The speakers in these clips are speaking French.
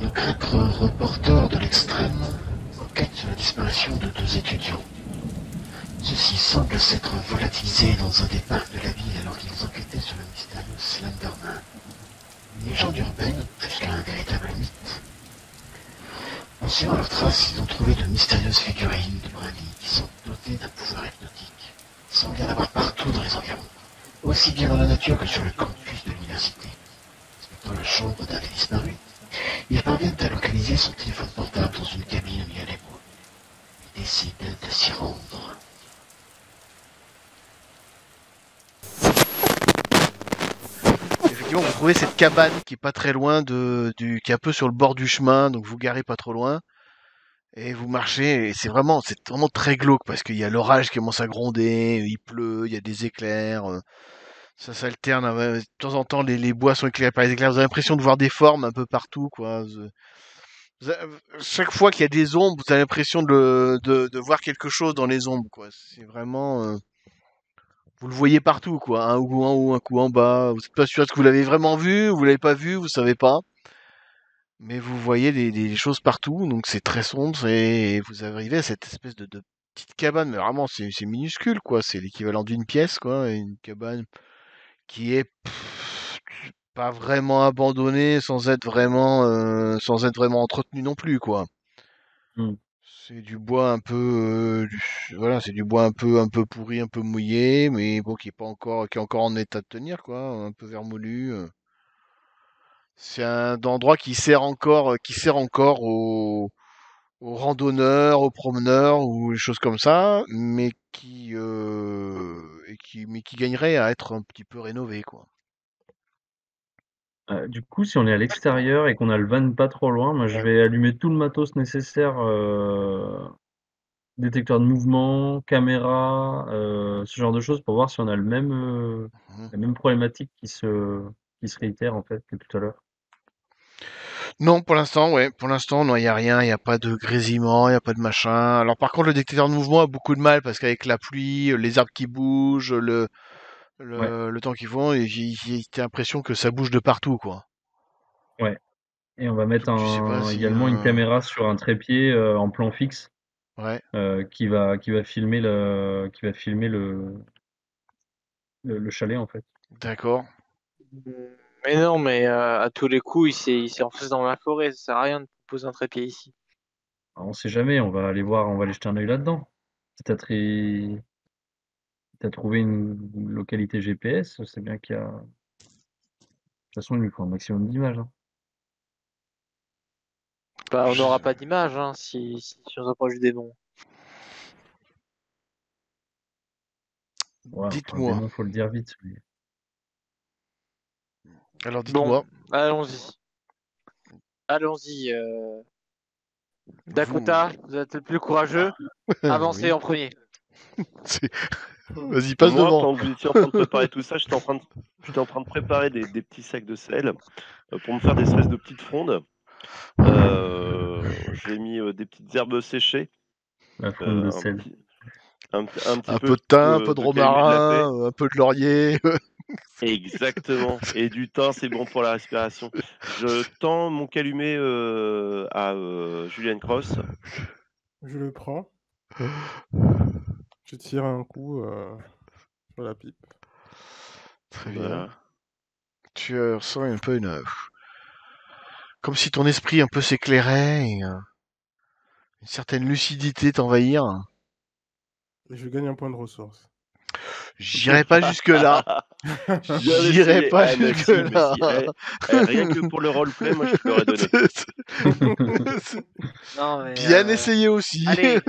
reporter de l'Extrême enquête sur la disparition de 2 étudiants. Ceux-ci semblent s'être volatilisés dans un des parcs de la ville alors qu'ils enquêtaient sur le mystérieux Slenderman. Une légende urbaine jusqu'à un véritable mythe. En suivant leurs traces, ils ont trouvé de mystérieuses figurines de brindilles qui sont dotées d'un pouvoir hypnotique. Il semble y en avoir partout dans les environs, aussi bien dans la nature que sur le campus de l'université. Dans la chambre d'un des disparus, ils parviennent à localiser son téléphone portable dans une cabine où il y a les mots. Ils décident de s'y rendre. Effectivement, vous trouvez cette cabane qui est pas très loin qui est un peu sur le bord du chemin, donc vous garez pas trop loin. Et vous marchez, et c'est vraiment très glauque parce qu'il y a l'orage qui commence à gronder, il pleut, il y a des éclairs, ça s'alterne, de temps en temps les bois sont éclairés par les éclairs, vous avez l'impression de voir des formes un peu partout, quoi. Chaque fois qu'il y a des ombres, vous avez l'impression de voir quelque chose dans les ombres, quoi. C'est vraiment, vous le voyez partout, quoi. Un coup en haut, un coup en bas. Vous êtes pas sûr que vous l'avez vraiment vu, vous l'avez pas vu, vous savez pas. Mais vous voyez des choses partout, donc c'est très sombre et vous arrivez à cette espèce de petite cabane, mais vraiment c'est minuscule quoi, c'est l'équivalent d'une pièce quoi, et une cabane qui est pas vraiment abandonnée sans être vraiment entretenue non plus quoi. Hmm. C'est du bois un peu voilà, c'est du bois un peu pourri, un peu mouillé, mais bon qui est encore en état de tenir quoi, un peu vermoulu. C'est un endroit qui sert encore aux randonneurs, aux promeneurs ou des choses comme ça, mais qui gagnerait à être un petit peu rénové, quoi. Du coup, si on est à l'extérieur et qu'on a le van pas trop loin, moi je vais allumer tout le matos nécessaire, détecteur de mouvement, caméra, ce genre de choses pour voir si on a Mhm. la même problématique qui se réitère en fait que tout à l'heure. Non, pour l'instant, ouais, pour l'instant, non, il y a rien, il n'y a pas de grésillement, il n'y a pas de machin. Alors par contre, le détecteur de mouvement a beaucoup de mal parce qu'avec la pluie, les arbres qui bougent, Ouais, le temps qu'ils font, et j'ai l'impression que ça bouge de partout, quoi. ouais. Et on va mettre Donc je sais pas si, également une caméra sur un trépied en plan fixe ouais, qui va filmer le chalet en fait. d'accord. Mais non, mais à tous les coups, il s'est enfoncé dans la forêt. Ça sert à rien de poser un trépied ici. Alors, on sait jamais, on va aller voir, on va aller jeter un œil là-dedans. Si t'as trouvé une localité GPS, c'est bien qu'il y a. De toute façon, il nous faut un maximum d'images, hein. Bah, on n'aura Je- pas d'image hein, si on s'approche des noms. Ouais, enfin, le Dites-moi. démon, faut le dire vite. Alors Bon, dites-moi. allons-y. Allons-y. Vous. Dakota, vous êtes le plus courageux. Avancez Oui. en premier. C'est- Vas-y, Bah, passe moi, devant. pendant que vous étiez en train de préparer tout ça, j'étais en train de préparer des petits sacs de sel pour me faire des espèces de petites frondes. J'ai mis des petites herbes séchées, La fronde de un sel. petit, un petit Un peu peu de thym, un peu de de calumet de la paix. romarin, un peu de laurier. Exactement. Et du thym, c'est bon pour la respiration. Je tends mon calumet à Julian Cross. Je le prends, je tire un coup sur la pipe. Très bien. Voilà. Tu ressens un peu comme si ton esprit un peu s'éclairait et une certaine lucidité t'envahir. Et je gagne un point de ressource. J'irai pas jusque-là. Bien J'irai essayé. pas Eh, merci, jusque-là. merci. Rien que pour le roleplay, moi, je te l'aurais donné. Non, mais, Bien essayé aussi. allez,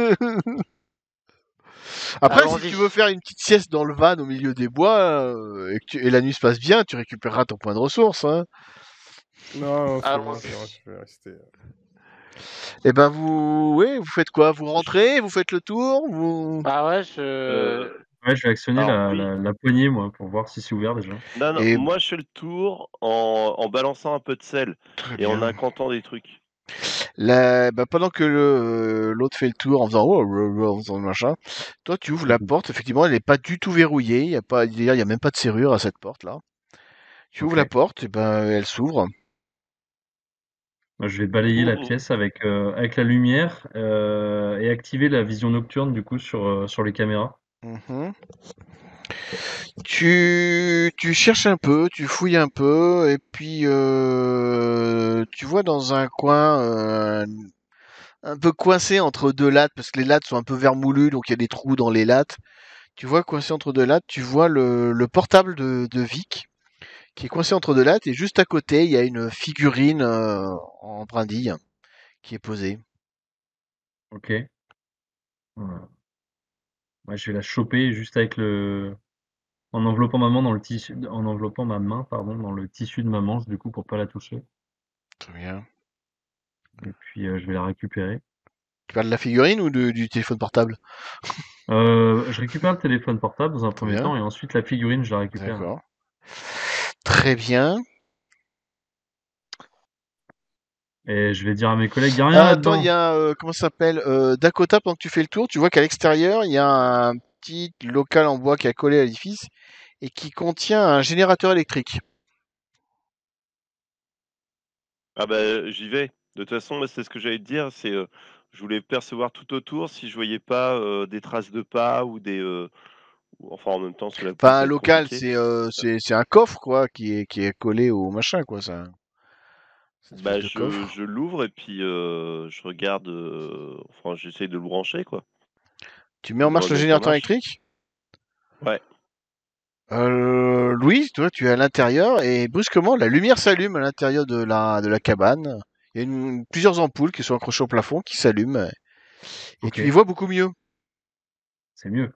Après, si allons-y. tu veux faire une petite sieste dans le van au milieu des bois et la nuit se passe bien, tu récupéreras ton point de ressource. Hein. Non, c'est bon, Allons-y. c'est bon, je vais rester. Et ben oui, vous faites quoi? Vous rentrez, vous faites le tour, vous Ah ouais, Ouais, je vais actionner Alors, oui. la poignée, moi, pour voir si c'est ouvert déjà. Non, non, et moi, je fais le tour en balançant un peu de sel très et en bien. incantant des trucs. Pendant que l'autre fait le tour en faisant en faisant le machin, toi tu ouvres la porte. Effectivement, elle n'est pas du tout verrouillée. Il y a pas, d'ailleurs, il y a même pas de serrure à cette porte là. Tu ouvres Ok. la porte, et ben elle s'ouvre. Moi, je vais balayer la pièce avec la lumière et activer la vision nocturne du coup sur les caméras. Mhm. Tu cherches un peu, tu fouilles un peu, et puis tu vois dans un coin un peu coincé entre deux lattes, parce que les lattes sont un peu vermoulues, donc il y a des trous dans les lattes. Tu vois coincé entre deux lattes, tu vois le portable de Vic qui est coincé entre deux lattes, et juste à côté, il y a une figurine en brindille qui est posée. Ok. Voilà. Ouais, je vais la choper juste avec en enveloppant ma main dans le tissu, en enveloppant ma main, pardon, dans le tissu de ma manche du coup pour pas la toucher. Très bien. Et puis je vais la récupérer. Tu parles de la figurine ou du téléphone portable? Je récupère le téléphone portable dans un Très premier bien, temps et ensuite la figurine je la récupère. d'accord. Très bien. Et je vais dire à mes collègues, y a rien Ah, attends, il y là-dedans. a, comment ça s'appelle, Dakota, pendant que tu fais le tour, tu vois qu'à l'extérieur, il y a un petit local en bois qui est collé à l'édifice et qui contient un générateur électrique. Ah bah j'y vais. De toute façon, moi c'est ce que j'allais te dire, je voulais percevoir tout autour si je voyais pas des traces de pas ou enfin en même temps sous la pluie Enfin, ça un va être local, compliqué. c'est un coffre, quoi, qui est collé au machin, quoi, ça. Cette espèce Bah de coffre. je l'ouvre et puis je regarde, enfin j'essaye de le brancher quoi, Tu mets de en le marche le remettre en générateur marche. électrique? Ouais. Louis, toi, tu es à l'intérieur et brusquement, la lumière s'allume à l'intérieur de la cabane. Il y a plusieurs ampoules qui sont accrochées au plafond qui s'allument et Ok, tu y vois beaucoup mieux. c'est mieux.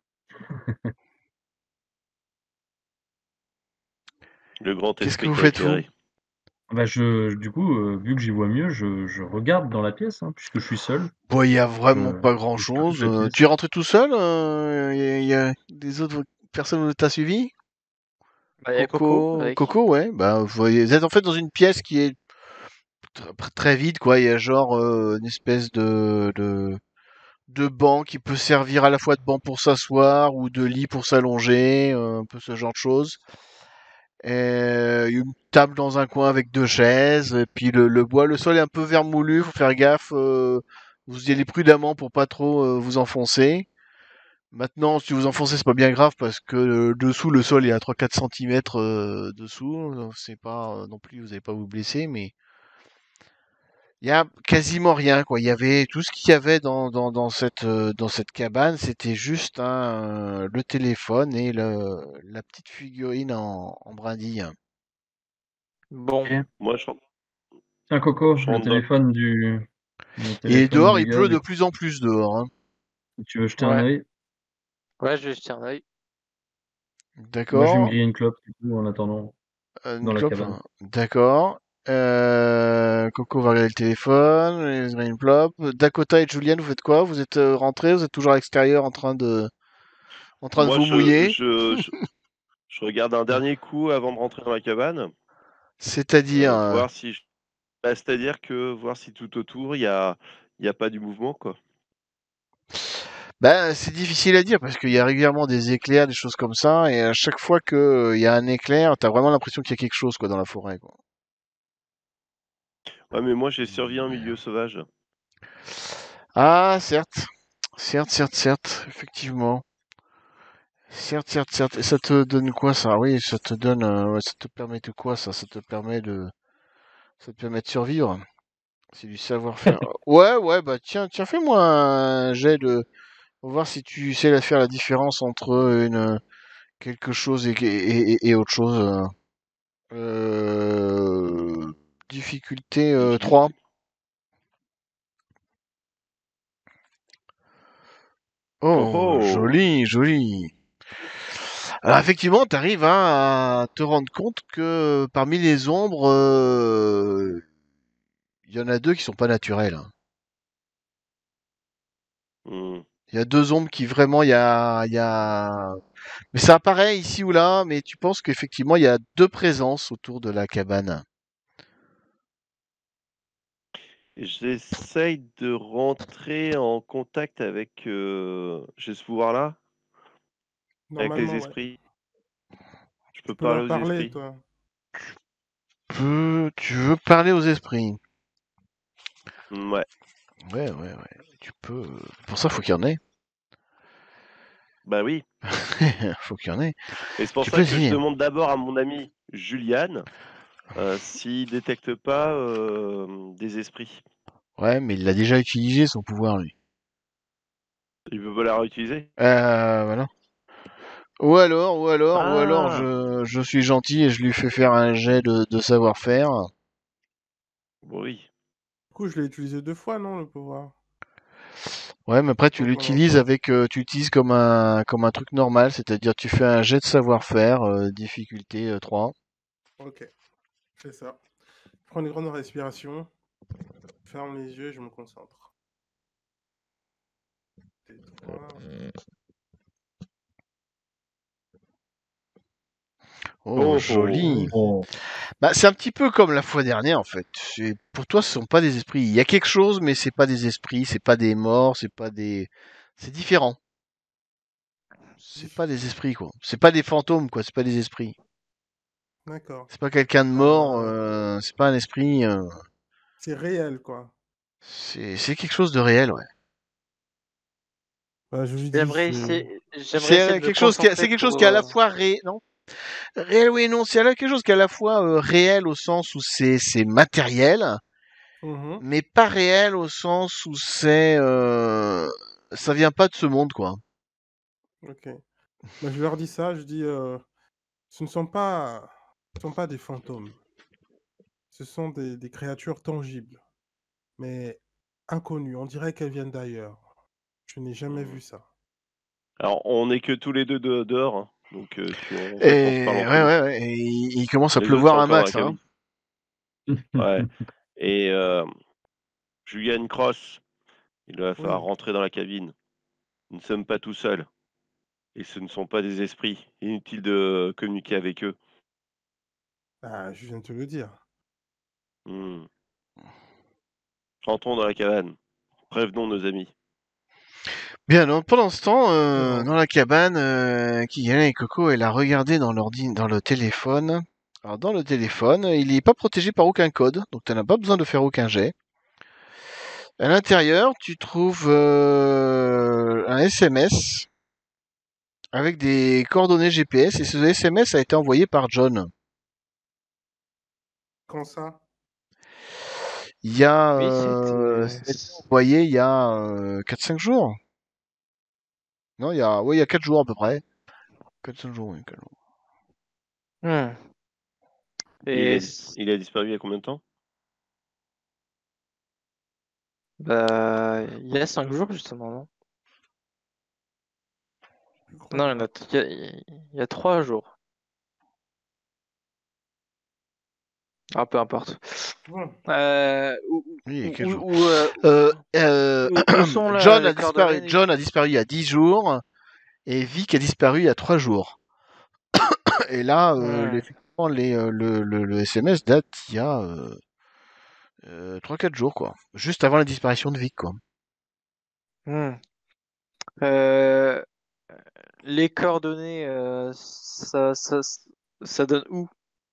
Le grand Qu'est-ce que esprit vous qui a faites, vous? éclairé. Bah du coup, vu que j'y vois mieux, je regarde dans la pièce, hein, puisque je suis seul. Bon, il y a Donc, vraiment pas je scrute grand-chose. la Tu es pièce. rentré tout seul? Il y a des autres personnes qui t'ont suivi? Bah, il y a Coco avec. Coco, ouais. Bah, vous êtes en fait dans une pièce qui est très vide, quoi. Il y a genre une espèce de banc qui peut servir à la fois de banc pour s'asseoir ou de lit pour s'allonger, un peu ce genre de choses. Il y a une table dans un coin avec deux chaises, et puis le bois, le sol est un peu vermoulu, faut faire gaffe, vous y allez prudemment pour pas trop vous enfoncer. Maintenant, si vous enfoncez, c'est pas bien grave parce que dessous, le sol est à 3-4 centimètres dessous, donc c'est pas non plus, vous allez pas vous blesser, mais il y a quasiment rien, quoi. Il y avait tout ce qu'il y avait dans cette cabane, c'était juste le téléphone et la petite figurine en brindille. Bon, Ok. Moi Tiens Coco, je rentre dans. le Et téléphone dehors, du il gars pleut de avec plus en plus dehors, hein. qui tu veux jeter un ouais. œil. Ouais, je vais jeter un œil. Moi je vais me D'accord. griller une clope du coup en attendant Une dans la clope, cabane. hein. D'accord. Coco va regarder le téléphone, une clope. Dakota et Julian, vous faites quoi? Vous êtes rentrés? Vous êtes toujours à l'extérieur en train de Moi vous mouiller? je regarde un dernier coup avant de rentrer dans la cabane, C'est-à-dire, voir si bah, c'est-à-dire que voir si tout autour il y a pas du mouvement quoi. ben, c'est difficile à dire parce qu'il y a régulièrement des éclairs, des choses comme ça, et à chaque fois qu'il y a un éclair, t'as vraiment l'impression qu'il y a quelque chose, quoi, dans la forêt, quoi. Ouais mais moi j'ai survécu en milieu sauvage. Ah, certes. Certes, certes, certes, effectivement. Certes, certes, certes. Et ça te donne quoi, ça? Oui, ça te donne, ouais, ça te permet de quoi, ça? Ça te permet de survivre. C'est du savoir-faire. Ouais, ouais, bah tiens, tiens, fais-moi un jet de, on va voir si tu sais faire la différence entre quelque chose et autre chose. Euh, difficulté 3. Difficulté. Oh Oh, oh! joli, joli. Alors effectivement, tu arrives à te rendre compte que parmi les ombres, il y en a deux qui sont pas naturelles, hein. Mmh. Il y a deux ombres qui vraiment, il y a. Mais ça apparaît ici ou là, mais tu penses qu'effectivement, il y a deux présences autour de la cabane. J'essaye de rentrer en contact avec, j'ai ce pouvoir-là? Avec les Normalement, ouais. esprits? Je Tu peux peux parler leur aux parler, esprits? toi. Tu veux parler aux esprits? Ouais. Ouais. Tu peux. Pour ça, faut qu'il y en ait. Bah oui. Faut qu'il y en ait. Et c'est pour Tu ça peux que je essayer. demande d'abord à mon ami Julian s'il détecte pas des esprits. Ouais, mais il l'a déjà utilisé son pouvoir, lui. Il veut pas la réutiliser? Voilà. Ou alors, Ah! je suis gentil et je lui fais faire un jet de savoir-faire. Oui. Du coup, je l'ai utilisé 2 fois, non, le pouvoir? Ouais, mais après tu Faut qu'on en l'utilises change. tu l'utilises comme un truc normal, c'est-à-dire tu fais un jet de savoir-faire, difficulté 3. Ok, je fais ça. Je prends une grande respiration, ferme les yeux et je me concentre. T3. Oh, Oh oh! joli. Oh. Bah, c'est un petit peu comme la fois dernière en fait. Pour toi, ce sont pas des esprits. Il y a quelque chose, mais c'est pas des esprits, c'est pas des morts, c'est différent. C'est pas des esprits quoi. C'est pas des fantômes quoi. C'est pas des esprits. D'accord. C'est pas quelqu'un de mort. C'est pas un esprit. C'est réel, quoi. C'est quelque chose de réel, ouais. Bah, je lui dis, J'aimerais essayer de me C'est concentrer quelque chose pour. qui est à la fois non, réel oui et non. C'est quelque chose qui est à la fois réel au sens où c'est matériel, Mhm, mais pas réel au sens où ça vient pas de ce monde quoi. ok. Bah, je leur dis ça, je dis, ce ne sont pas des fantômes. Ce sont des créatures tangibles, mais inconnues. On dirait qu'elles viennent d'ailleurs. Je n'ai jamais Mmh. vu ça. Alors, on est que tous les deux dehors, hein, donc en fait, on se parle Et entre nous. ouais. Et il commence à Les autres sont pleuvoir un encore dans la max, hein. cabine. Ouais. Et Julian Cross, il va falloir Oui, rentrer dans la cabine. Nous ne sommes pas tout seuls. Et ce ne sont pas des esprits. Inutile de communiquer avec eux. bah, je viens de te le dire. Hmm. Entrons dans la cabane. Prévenons nos amis. Bien, donc pendant ce temps, Je dans rentre. la cabane, Kylian et Coco, elle a regardé dans le téléphone. Alors dans le téléphone, il n'est pas protégé par aucun code, donc tu n'as pas besoin de faire aucun jet. À l'intérieur, tu trouves un SMS avec des coordonnées GPS et ce SMS a été envoyé par John. Quand ça? Il y a, Oui, c'était. ça a été envoyé il y a 4-5 jours. Non, il y a 4 jours à peu près. 4-5 jours, oui. 4 jours. Hmm. Et Et il a disparu il y a combien de temps? bah, il y a 5 jours justement, non? Je crois Non, pas. il y a 3 jours. Ah, peu importe. Bon, Oui, il y a 4 jours. Où, où sont John les a disparu. coordonnées de John a Vic? disparu il y a 10 jours et Vic a disparu il y a 3 jours. Et là, Hmm. effectivement, le SMS date il y a 3-4 jours, quoi. Juste avant la disparition de Vic, quoi. Hmm. Euh, les coordonnées, ça donne où?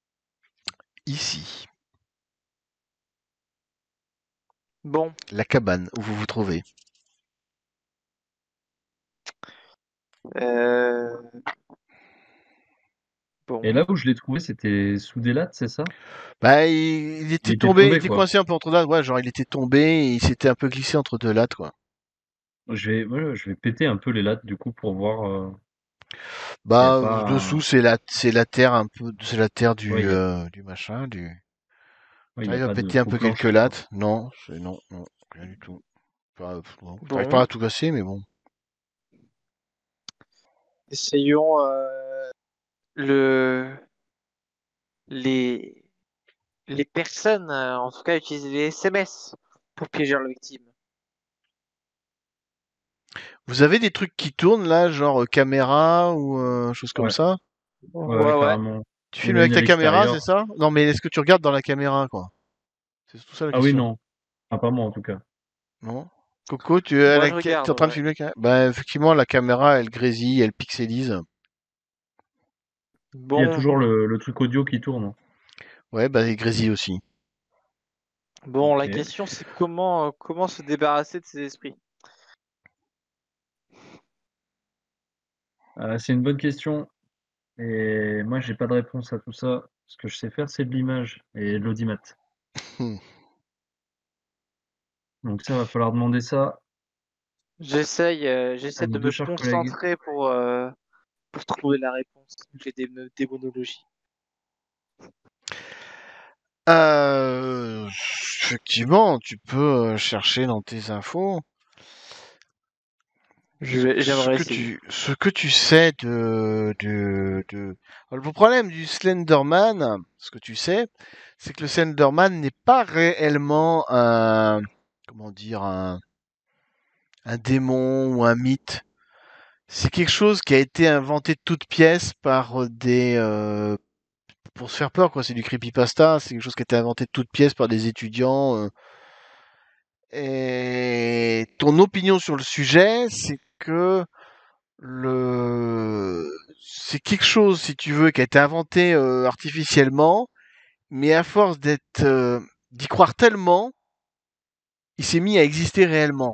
Ici, Bon, la cabane où vous vous trouvez. euh, bon. Et là où je l'ai trouvé, c'était sous des lattes, c'est ça? Bah, il Il était était tombé, il tombé, était quoi. coincé un peu entre lattes. Ouais, genre il était tombé et il s'était un peu glissé entre deux lattes, quoi. Ouais, je vais péter un peu les lattes, du coup, pour voir s'il n'y a Bah, pas. dessous, c'est la terre un peu, c'est la terre Ouais, du machin, du. ouais, il y a T'arrives à pas de péter un faux peu quelques plancher, quoi. lattes? Non, non, rien du tout. Enfin, non. T'arrives pas Bon, à tout casser, mais bon. essayons le les les personnes, en tout cas, utilisent les SMS pour piéger leur victime. Vous avez des trucs qui tournent là, genre caméra ou choses comme Ouais, ça? ouais, Ouais. carrément. Tu On filmes l'a avec mis à ta caméra, c'est l'extérieur. ça? Non, mais est-ce que tu regardes dans la caméra, quoi? C'est tout ça la Ah oui, question. non. Ah, pas moi, en tout cas. Non? Coco, Moi, je t'es regarde, en train de ouais. filmer la caméra? Bah, effectivement, la caméra, elle grésille, elle pixelise. Il y a Bon, toujours le truc audio qui tourne. Ouais, bah, elle grésille aussi. Bon, la Ok. question c'est comment se débarrasser de ces esprits. C'est une bonne question. Et moi, j'ai pas de réponse à tout ça. Ce que je sais faire, c'est de l'image et de l'audimat. Hmm. Donc ça, va falloir demander ça J'essaie à nos de deux me chers collègues. concentrer pour trouver la réponse. J'ai des démonologies. Effectivement, tu peux chercher dans tes infos. J'aimerais essayer. Ce que tu sais Alors, le problème du Slenderman, ce que tu sais, c'est que le Slenderman n'est pas réellement comment dire, un démon ou un mythe. C'est quelque chose qui a été inventé de toutes pièces par pour se faire peur, quoi. C'est du creepypasta, c'est quelque chose qui a été inventé de toutes pièces par des étudiants. Et ton opinion sur le sujet, c'est que le c'est quelque chose, si tu veux, qui a été inventé artificiellement, mais à force d'y croire tellement, il s'est mis à exister réellement.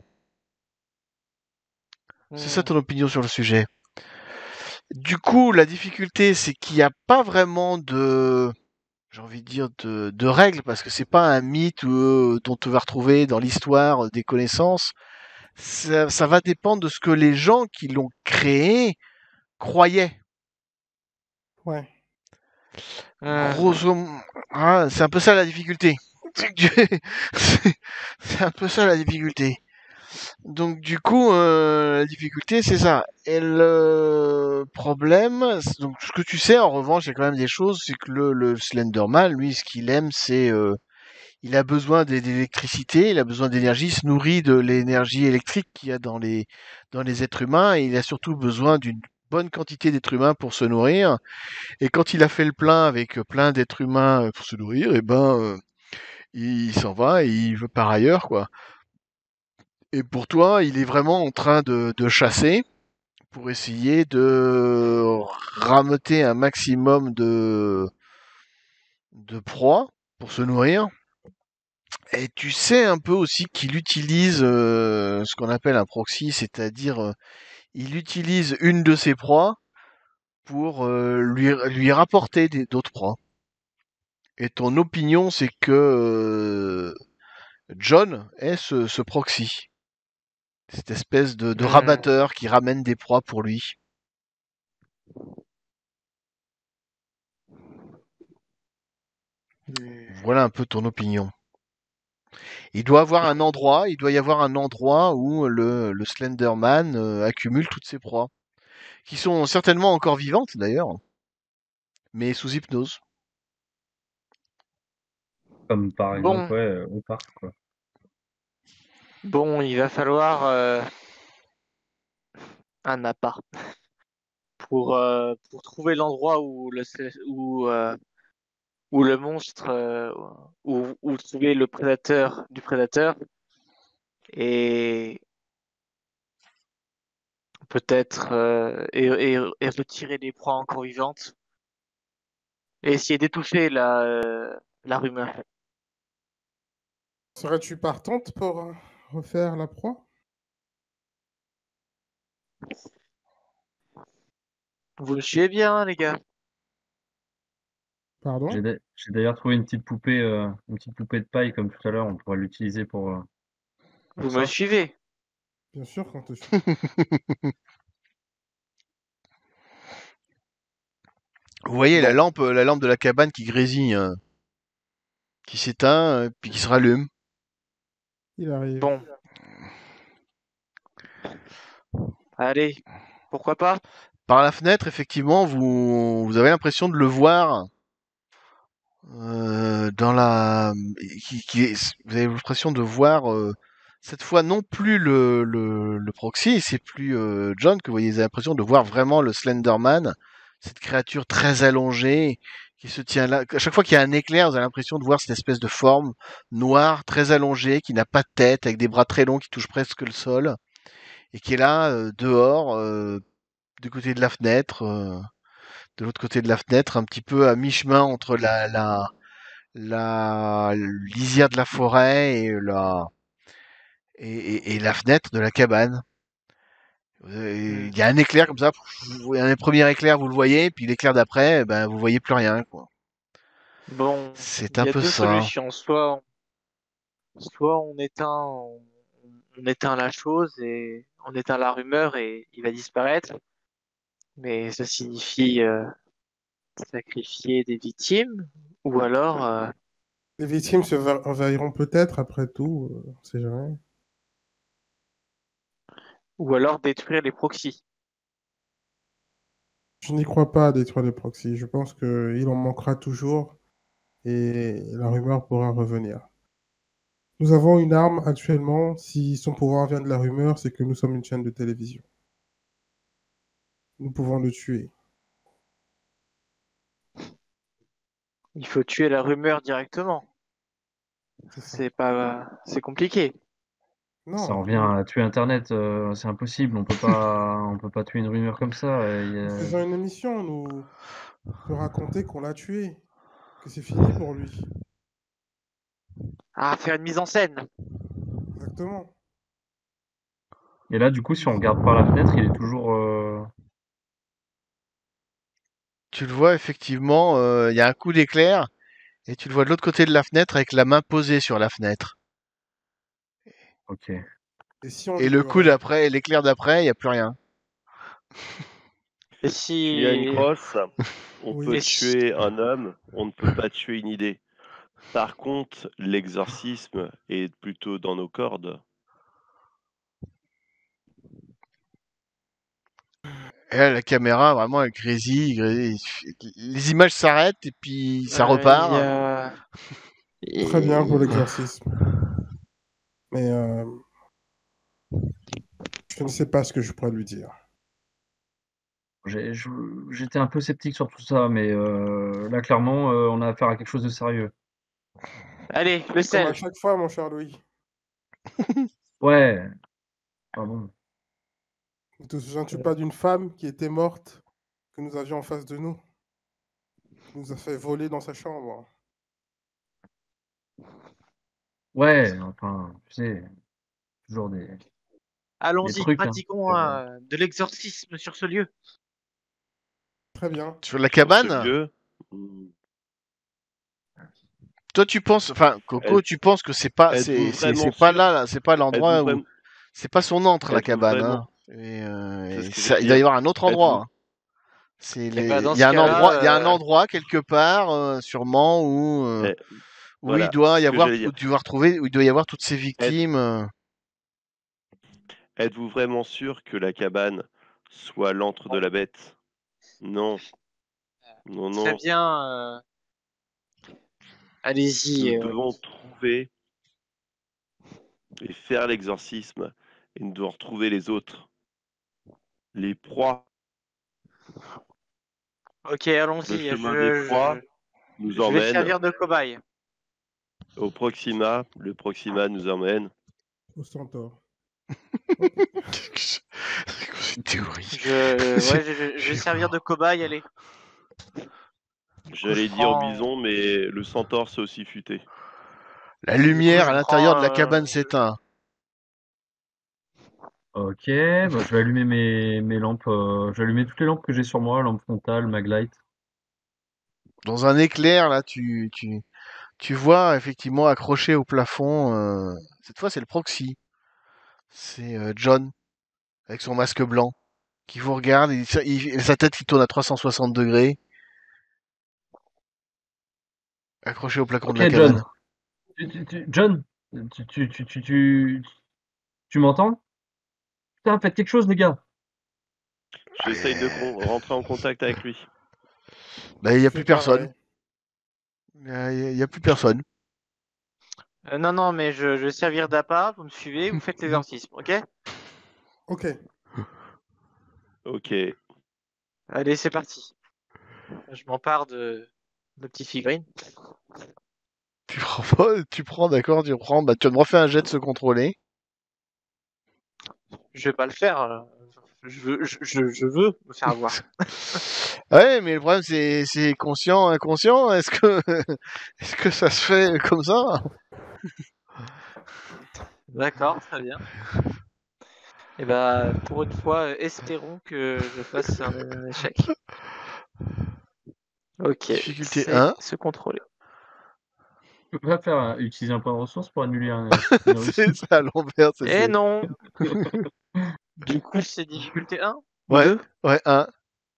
C'est ça Hmm. ton opinion sur le sujet. Du coup, la difficulté, c'est qu'il n'y a pas vraiment j'ai envie de dire, de règles, parce que c'est pas un mythe dont tu vas retrouver dans l'histoire des connaissances. Ça va dépendre de ce que les gens qui l'ont créé croyaient. Ouais. Hmm. Grosso c'est un peu ça la difficulté. C'est c'est un peu ça la difficulté. Donc du coup, la difficulté c'est ça. Et le problème, donc ce que tu sais en revanche, il y a quand même des choses, c'est que le Slenderman, lui, ce qu'il aime, c'est il a besoin d'électricité, il a besoin d'énergie, il se nourrit de l'énergie électrique qu'il y a dans les êtres humains, et il a surtout besoin d'une bonne quantité d'êtres humains pour se nourrir. Et quand il a fait le plein avec plein d'êtres humains pour se nourrir, et il s'en va et il veut par ailleurs, quoi. Et pour toi, il est vraiment en train de chasser pour essayer de rameuter un maximum de proies pour se nourrir. Et tu sais un peu aussi qu'il utilise ce qu'on appelle un proxy, c'est-à-dire il utilise une de ses proies pour lui rapporter d'autres proies. Et ton opinion, c'est que John est ce proxy, cette espèce de Hmm. rabatteur qui ramène des proies pour lui. Voilà un peu ton opinion. Il doit y avoir un endroit où le Slenderman accumule toutes ses proies, qui sont certainement encore vivantes d'ailleurs, mais sous hypnose. Comme par exemple, Bon, ouais, au parc, quoi. bon, il va falloir un appart pour trouver l'endroit où le monstre où trouver le prédateur du prédateur et peut-être et retirer les proies encore vivantes et essayer d'étouffer la rumeur. Serais-tu partante pour refaire la proie? Vous me suivez bien, hein, les gars? Pardon? J'ai d'ailleurs trouvé une petite poupée de paille comme tout à l'heure. On pourrait l'utiliser pour Vous me ça. suivez? Bien sûr qu'on te suit. Vous voyez Bon, la lampe de la cabane qui grésille, qui s'éteint, puis qui se rallume. Il arrive. bon, allez, pourquoi pas? Par la fenêtre, effectivement, vous avez l'impression de le voir dans vous avez l'impression de voir cette fois non plus le proxy, c'est plus John que vous voyez, vous avez l'impression de voir vraiment le Slenderman, cette créature très allongée qui se tient là. À chaque fois qu'il y a un éclair, vous avez l'impression de voir cette espèce de forme noire très allongée qui n'a pas de tête, avec des bras très longs qui touchent presque le sol et qui est là dehors, du côté de la fenêtre. De l'autre côté de la fenêtre, un petit peu à mi-chemin entre la lisière de la forêt et la fenêtre de la cabane. Il y a un éclair comme ça, un premier éclair vous le voyez, puis l'éclair d'après, ben vous voyez plus rien, quoi. Bon, C'est il un y a peu deux ça. solutions. Soit on éteint la chose et on éteint la rumeur et il va disparaître. Mais ça signifie sacrifier des victimes. Ou alors, Les victimes se envahiront peut-être, après tout, on sait jamais. ou alors détruire les proxys. Je n'y crois pas à détruire les proxys. Je pense qu'il en manquera toujours et la rumeur pourra revenir. Nous avons une arme actuellement. Si son pouvoir vient de la rumeur, c'est que nous sommes une chaîne de télévision. Nous pouvons le tuer. Il faut tuer la rumeur directement. C'est ça. C'est compliqué. Ça Non, revient à tuer Internet, c'est impossible. On peut pas tuer une rumeur comme ça. nous faisons une émission. Nous peut raconter qu'on l'a tué, que c'est fini pour lui. Ah, faire une mise en scène. Exactement. Et là, du coup, si on regarde par la fenêtre, il est toujours. Tu le vois effectivement, il y a un coup d'éclair et tu le vois de l'autre côté de la fenêtre avec la main posée sur la fenêtre. Ok. Et si on Et le coup l'ignorait? d'après, l'éclair d'après, il y a plus rien. Et S'il y a une si, crosse, on Oui. peut et si, tuer un homme, on ne peut pas tuer une idée. Par contre, l'exorcisme est plutôt dans nos cordes. Et là, la caméra, vraiment, elle grésille. Les images s'arrêtent et puis ça il y repart. a, Très bien pour et- l'exorcisme. Mais je ne sais pas ce que je pourrais lui dire. J'étais un peu sceptique sur tout ça, mais là, clairement, on a affaire à quelque chose de sérieux. Allez, le Comme à sel. chaque fois, mon cher Louis. Ouais. Pardon. Ne te souviens-tu pas d'une femme qui était morte, que nous avions en face de nous, qui nous a fait voler dans sa chambre? Ouais, enfin, tu sais, toujours des Allons-y, trucs, hein. pratiquons de l'exorcisme sur ce lieu. Très bien. Sur la Sur ce cabane, lieu, toi tu penses, enfin Coco, êtes- tu penses que c'est pas, êtes-vous c'est vraiment pas sûr? là, c'est pas Êtes-vous l'endroit où, vraiment, c'est pas son antre la êtes-vous cabane, vraiment, hein. Et, c'est ce et que j'allais il doit y dire. avoir un autre endroit, Êtes-vous, hein. Et ben dans Il y ce a un endroit, cas-là, il y a un endroit quelque part, sûrement eh, où il voilà, doit c'est y ce que avoir, j'allais dire. où il doit y avoir toutes ces Êtes- victimes. Êtes-vous vraiment sûr que la cabane soit l'antre de la bête? Non, non, très non. bien. Nous Allez-y. devons trouver et faire l'exorcisme et nous devons retrouver les autres, les proies. Ok, Le allons-y. chemin des proies nous Je vais emmène servir de cobaye. au Proxima. Le Proxima nous emmène. Au centaure. Ok. C'est une théorie. Ouais, je vais J'ai servir de horreur. cobaye. Allez. Du coup, je J'allais dire prends. bison, mais le centaure c'est aussi futé. La Du coup, lumière je à prends. l'intérieur de la cabane s'éteint. Ok, bah, je vais allumer mes lampes. Je vais allumer toutes les lampes que j'ai sur moi, lampe frontale, maglite. Dans un éclair, là, tu vois effectivement accroché au plafond. Cette fois, c'est le proxy. C'est John avec son masque blanc qui vous regarde. Sa tête qui tourne à 360 degrés, accroché au plafond de Ok, la John. cabane. John, tu m'entends? Putain, faites quelque chose, les gars. J'essaye de rentrer en contact avec lui. Bah, il y Je a fais plus personne. pareil. Il y a plus personne. Non, non, mais je vais servir d'appât. Vous me suivez. Vous faites l'exorcisme. Ok? Ok. Ok. Allez, c'est parti. Je m'empare de petite figurine. Tu prends pas, tu prends, d'accord, tu prends. Bah, tu vas me refaire un jet de se contrôler. Je vais pas le faire. je veux me faire voir. Ouais, mais le problème c'est conscient, inconscient. Est-ce que ça se fait comme ça? D'accord, très bien. Et bah, pour une fois, espérons que je fasse un échec. Ok, Difficulté c'est 1. se contrôler. Tu peux pas utiliser un point de ressource pour annuler une C'est réussite. ça à l'envers. Eh non! Du coup, c'est difficulté 1 ou Ouais, 2? ouais, 1.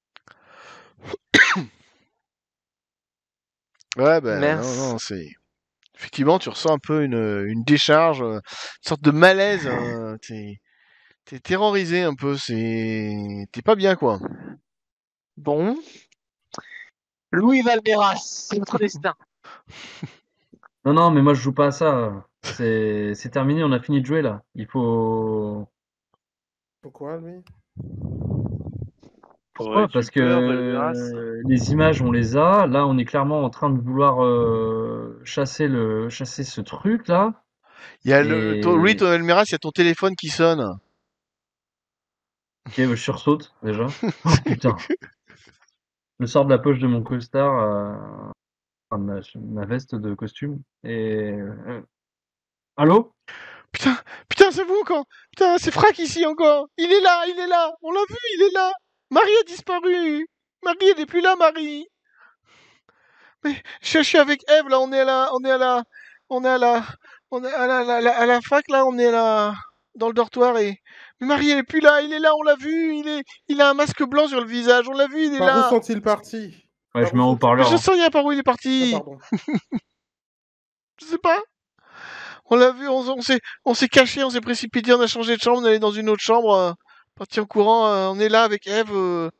Ouais, ben non, Merci. non, c'est... Effectivement, tu ressens un peu une décharge, une sorte de malaise. T'es terrorisé un peu, T'es pas bien, quoi. Bon. Louis Valderas, c'est votre destin. Non, mais moi je joue pas à ça. C'est terminé, on a fini de jouer là. Il faut. Pourquoi, lui? Pourquoi? Aurais-tu Parce que peur, Valveras? les images, on les a. Là, on est clairement en train de vouloir chasser ce truc là. Il y a oui, Et ton Elmeras, il y a ton téléphone qui sonne. ok, je sursaute déjà. Oh putain. Je sors de la poche de mon costard, enfin, de ma veste de costume. Et allô? Putain, putain, c'est vous quand? Putain, c'est Frac ici encore. Il est là. On l'a vu, il est là. Marie a disparu. Marie, elle est plus là, Marie. Mais je suis avec Eve là. On est à la, on est à la fac là. On est là dans le dortoir et mais Marie, elle est plus là. Il est là, on l'a vu. Il a un masque blanc sur le visage. On l'a vu, il est Par où là. sont-ils partis? Ouais, Par je où mets en sont-ils Mais haut-parleur, je hein. sais rien par où il est Ah, parti. pardon. Je sais pas. On l'a vu, on s'est caché, on s'est précipité, on a changé de chambre, on est allé dans une autre chambre, parti en courant, on est là avec Eve.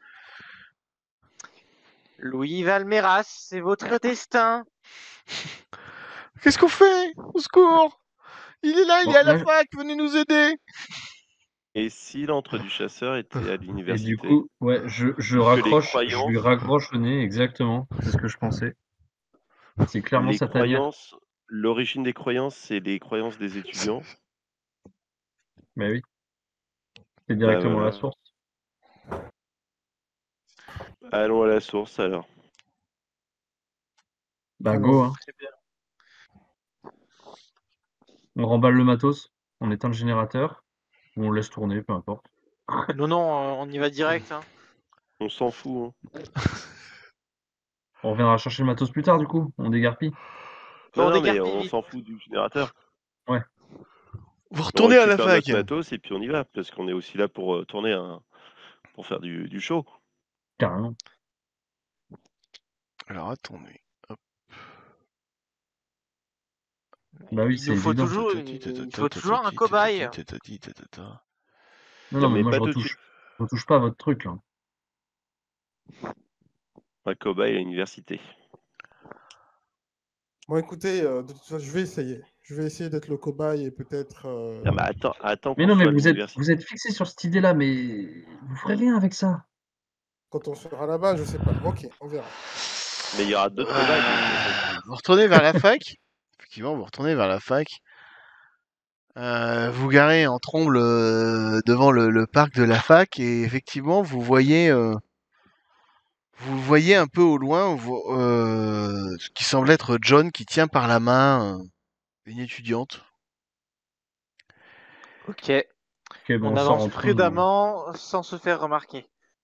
Louis Valmeras, c'est votre destin. Qu'est-ce qu'on fait? Au secours! Il est là, il est Bon, à la là, fac, venez nous aider! Et si l'antre du chasseur était à et du l'université? coup, ouais, je Que les je lui croyances, raccroche le nez, exactement. C'est ce que je pensais. C'est clairement les sa tanière. croyances, l'origine des croyances, c'est les croyances des étudiants. Mais oui, c'est Bah directement la voilà. source. Allons à la source alors. Bah go, Allons-y. hein. Très bien. On remballe le matos, on éteint le générateur, ou on laisse tourner, peu importe. Non, non, on y va direct. Hein. On s'en fout, hein. On reviendra chercher le matos plus tard, du coup. On dégarpille. Bon, on Non, mais dégarpille on vite. s'en fout du générateur. Ouais. Vous On retournez à la récupère fac! notre matos et puis on y va, parce qu'on est aussi là pour tourner pour faire du show. Carrément. Alors attendez. Bah oui, Il c'est nous faut évident. il faut toujours un cobaye. Non, Y a mais mais moi pas tout de suite. je retouche pas à votre truc, là. Un cobaye à l'université. Bon, écoutez, de toute façon, je vais essayer. Je vais essayer d'être le cobaye et peut-être. Ah bah attends Mais qu'on non, mais soit à l'université. vous êtes fixé sur cette idée-là, mais vous ferez rien avec ça. Quand on sera là-bas, je sais pas. Ok, on verra. Mais il y aura d'autres cobayes. de toute façon. Vous retournez vers la fac. Effectivement, vous retournez vers la fac. Vous garez en tromble devant le parc de la fac et effectivement vous voyez un peu au loin ce qui semble être John qui tient par la main une étudiante. Ok. Ok, bon, On on sort avance en trombe. prudemment sans se faire remarquer.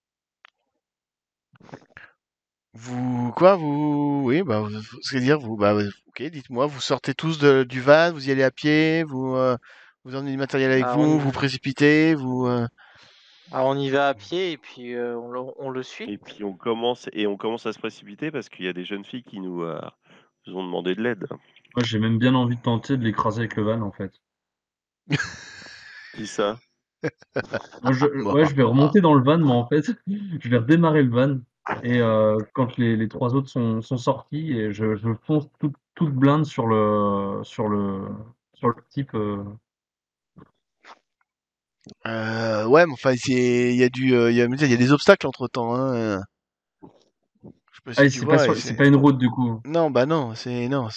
Oui, bah, c'est-à-dire, ok, dites-moi, vous sortez tous du van, vous y allez à pied, vous emmenez du matériel avec Ah, vous, vous précipitez, on y va à pied et puis on le suit. Et puis on commence à se précipiter parce qu'il y a des jeunes filles qui nous ont demandé de l'aide. Moi, j'ai même bien envie de tenter de l'écraser avec le van, en fait. Qui ça? Moi, Bah, ouais, je vais remonter dans le van, moi, en fait. Je vais redémarrer le van. Et quand les trois autres sont sortis, et je fonce toute blinde sur le type. ouais, mais enfin, il y a des obstacles entre-temps, hein. Je sais pas si Ah, tu vois, c'est pas une route, du coup. non, bah non,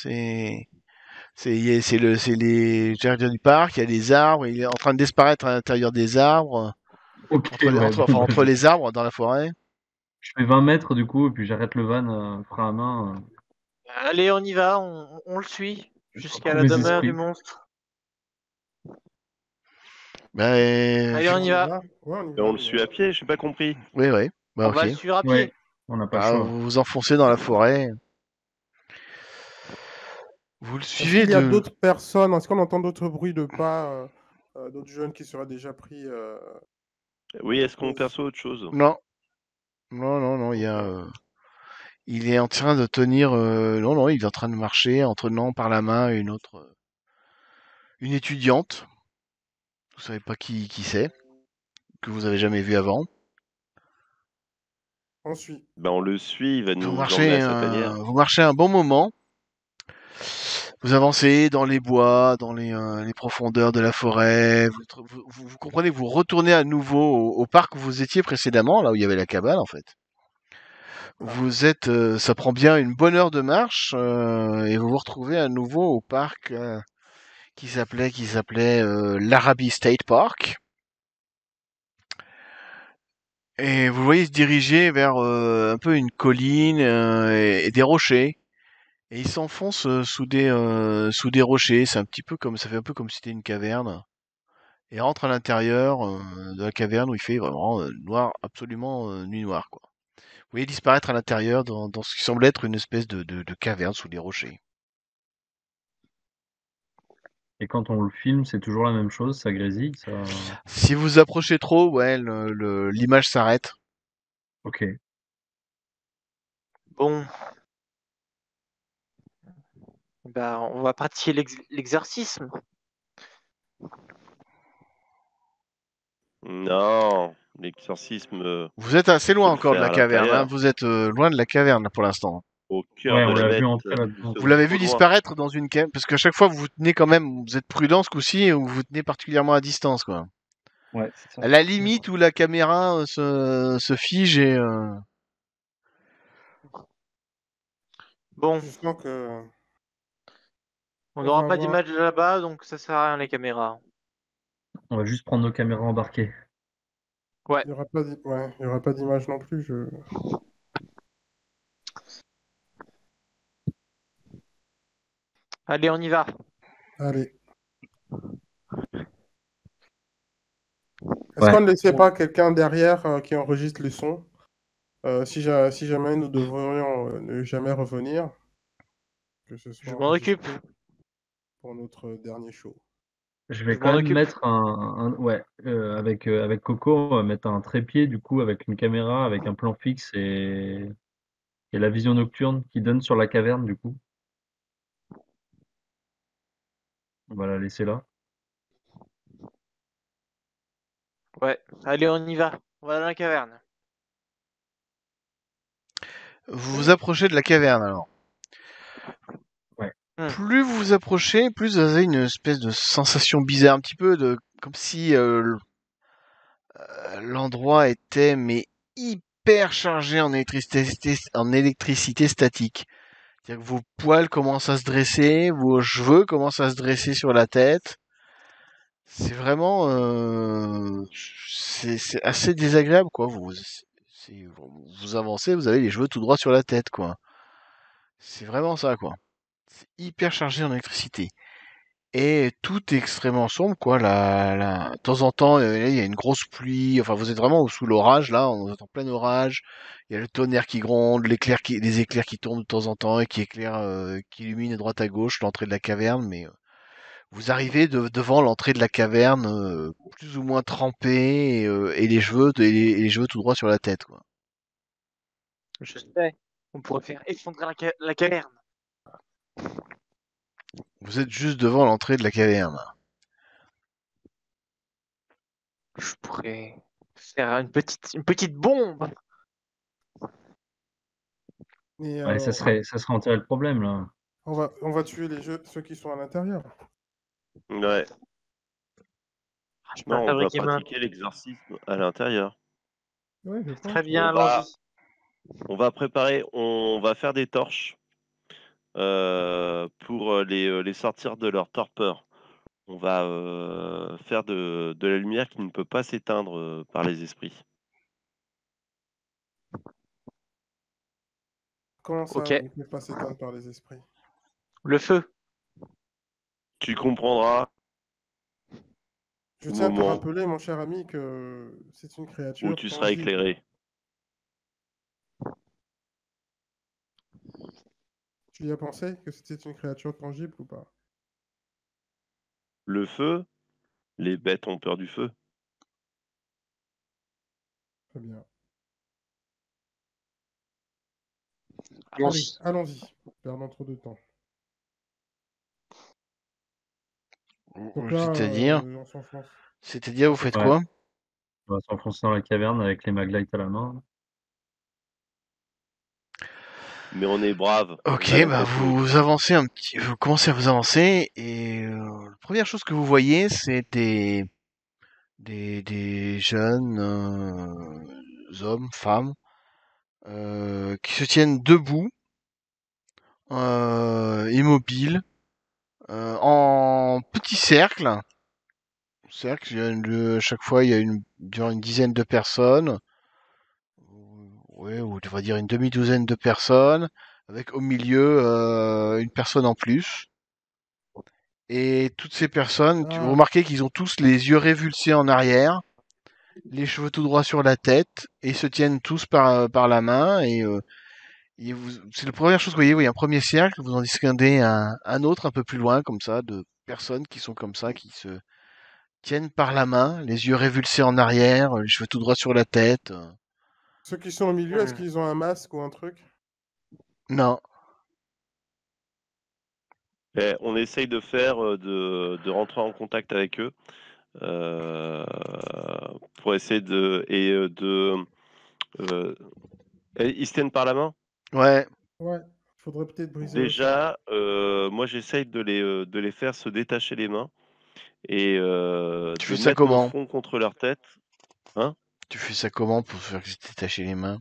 c'est les jardins du parc, il y a des arbres, il est en train de disparaître à l'intérieur des arbres. Ok, Entre les, ouais, entre, bon, enfin, entre les arbres dans la forêt. je fais 20 mètres du coup, et puis j'arrête le van frein à main. Allez, on y va, on le suit Je jusqu'à retrouve la mes demeure du esprits. monstre. Ben, Allez, on y va. Ouais, on y Et va, on on le y suit va. à pied, j'ai pas compris. oui, oui. Bah, On va ok. le suivre à Ouais, pied. on n'a pas le Bah, choix. vous vous enfoncez dans la forêt. Vous le Est-ce suivez qu'il y a de. d'autres personnes? Est-ce qu'on entend d'autres bruits de pas? D'autres jeunes qui seraient déjà pris Oui, est-ce qu'on pause? perçoit autre chose? Non, non, non, non. Il y a. Ok. Il est en train de tenir. Non, non, il est en train de marcher en tenant par la main une autre. Une étudiante. Vous savez pas qui c'est, que vous avez jamais vu avant. On suit. Ben, on le suit, il va nous emmener à sa tanière. Vous marchez un bon moment. Vous avancez dans les bois, dans les profondeurs de la forêt. Vous comprenez que vous retournez à nouveau au parc où vous étiez précédemment, là où il y avait la cabane en fait. Ah, Vous êtes, ça prend bien une bonne heure de marche et vous vous retrouvez à nouveau au parc qui s'appelait l'Arabie State Park. Et vous voyez se diriger vers un peu une colline et des rochers. Et il s'enfonce sous des rochers. C'est un petit peu comme, ça fait un peu comme si c'était une caverne. Et rentre à l'intérieur de la caverne où il fait vraiment noir, absolument nuit noire, quoi. Vous voyez disparaître à l'intérieur dans ce qui semble être une espèce de caverne sous les rochers. Et quand on le filme, c'est toujours la même chose, ça grésille, ça. Si vous approchez trop, ouais, l'image s'arrête. Ok. Bon, bah, on va pratiquer l'exorcisme. Non, l'exorcisme, Vous êtes assez faut loin le encore de faire la à caverne, hein. l'intérieur, Vous êtes loin de la caverne là, pour l'instant. au cœur Ouais, de on la l'a vu bête, entrer nous là-dedans. Vous sommes l'avez trop vu loin. disparaître dans une caverne, parce qu'à chaque fois vous vous tenez quand même, vous êtes prudent ce coup-ci et vous vous tenez particulièrement à distance, quoi. Ouais, c'est ça. À la limite où la caméra se fige et Bon, je sens que on on va n'aura pas avoir. d'image là-bas, donc ça sert à rien les caméras. On va juste prendre nos caméras embarquées. Ouais, Il y aura pas ouais, il y aura pas d'image non plus. allez, on y va. Allez. Est-ce Ouais. qu'on ne laissait pas quelqu'un derrière qui enregistre le son? Si jamais nous devrions ne jamais revenir, que ce Je soit m'en occupe. enregistré pour notre dernier show. Je Je vais m'en quand même occupe. mettre ouais, avec Coco, on va mettre un trépied du coup avec une caméra, avec un plan fixe et la vision nocturne qui donne sur la caverne du coup. On va la laisser là. Ouais, allez, on y va. On va dans la caverne. vous vous approchez de la caverne alors. Ouais. Plus vous vous approchez, plus vous avez une espèce de sensation bizarre, un petit peu comme si l'endroit était mais hyper chargé en électricité statique. C'est-à-dire que vos poils commencent à se dresser, vos cheveux commencent à se dresser sur la tête. C'est vraiment, c'est assez désagréable quoi. Vous avancez, vous avez les cheveux tout droit sur la tête quoi. C'est vraiment ça quoi. C'est hyper chargé en électricité. Et tout est extrêmement sombre, quoi. De temps en temps, il y a une grosse pluie. Enfin, vous êtes vraiment sous l'orage, là. On est en plein orage. Il y a le tonnerre qui gronde, les éclairs qui tombent de temps en temps et qui éclairent, qui illuminent de droite à gauche l'entrée de la caverne. Mais vous arrivez devant l'entrée de la caverne, plus ou moins trempé et les cheveux tout droit sur la tête, quoi. Je sais. On pourrait faire effondrer la caverne. Vous êtes juste devant l'entrée de la caverne. Je pourrais faire une petite bombe. Et Ouais, ça serait en tirer le problème là. on va tuer ceux qui sont à l'intérieur. Ouais. Je peux Non, la on va fabriquer maintenant. pratiquer l'exorcisme à l'intérieur. Oui, je pense. Très bien, On va, allons-y. on va préparer, on va faire des torches pour les sortir de leur torpeur. on va faire de la lumière qui ne peut pas s'éteindre par les esprits. Comment Ok. ça, il ne peut pas s'éteindre par les esprits? Le feu. Tu comprendras Je au tiens à te moment rappeler, mon cher ami, que c'est une où créature tu seras tangible. éclairé. Tu y as pensé que c'était une créature tangible ou pas? Le feu, les bêtes ont peur du feu. Très bien. Allons-y. Allez, allons-y. Perdons trop de temps. Donc là, C'est-à-dire, on s'enfonce. vous faites Ouais. quoi? On va s'enfoncer dans la caverne avec les maglites à la main. Mais on est braves. Ok, On a la bah tête haute. vous avancez vous commencez à vous avancer et la première chose que vous voyez, c'est des jeunes hommes, femmes, qui se tiennent debout, immobiles, en petit cercle. Cercle, chaque fois il y a durant une dizaine de personnes, ouais, ou on va dire une demi-douzaine de personnes, avec au milieu une personne en plus. Et toutes ces personnes, vous Ah, remarquez qu'ils ont tous les yeux révulsés en arrière, les cheveux tout droits sur la tête, et se tiennent tous par la main. C'est la première chose que vous voyez un premier cercle, vous en distinguez un autre un peu plus loin, comme ça, de personnes qui sont comme ça, qui se tiennent par la main, les yeux révulsés en arrière, les cheveux tout droits sur la tête. ceux qui sont au milieu, est-ce qu'ils ont un masque ou un truc? Non, On essaye de faire de rentrer en contact avec eux pour essayer ils se tiennent par la main. ouais, Ouais, faudrait peut-être briser le cercle. Déjà, moi j'essaye de les faire se détacher les mains et tu de fais ça mettre mon comment? front contre leur tête. Hein? Tu fais ça comment pour faire que se détacher les mains?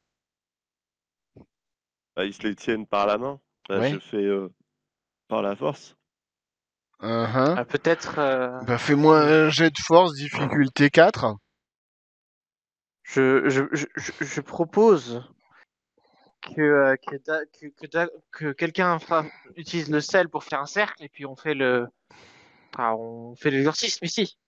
Bah, ils se les tiennent par la main. Bah, je Ouais, fais par la force. uh-huh. Peut-être, Bah fais-moi un jet de force, difficulté 4. je propose que quelqu'un utilise le sel pour faire un cercle et puis on fait l'exorcisme ici.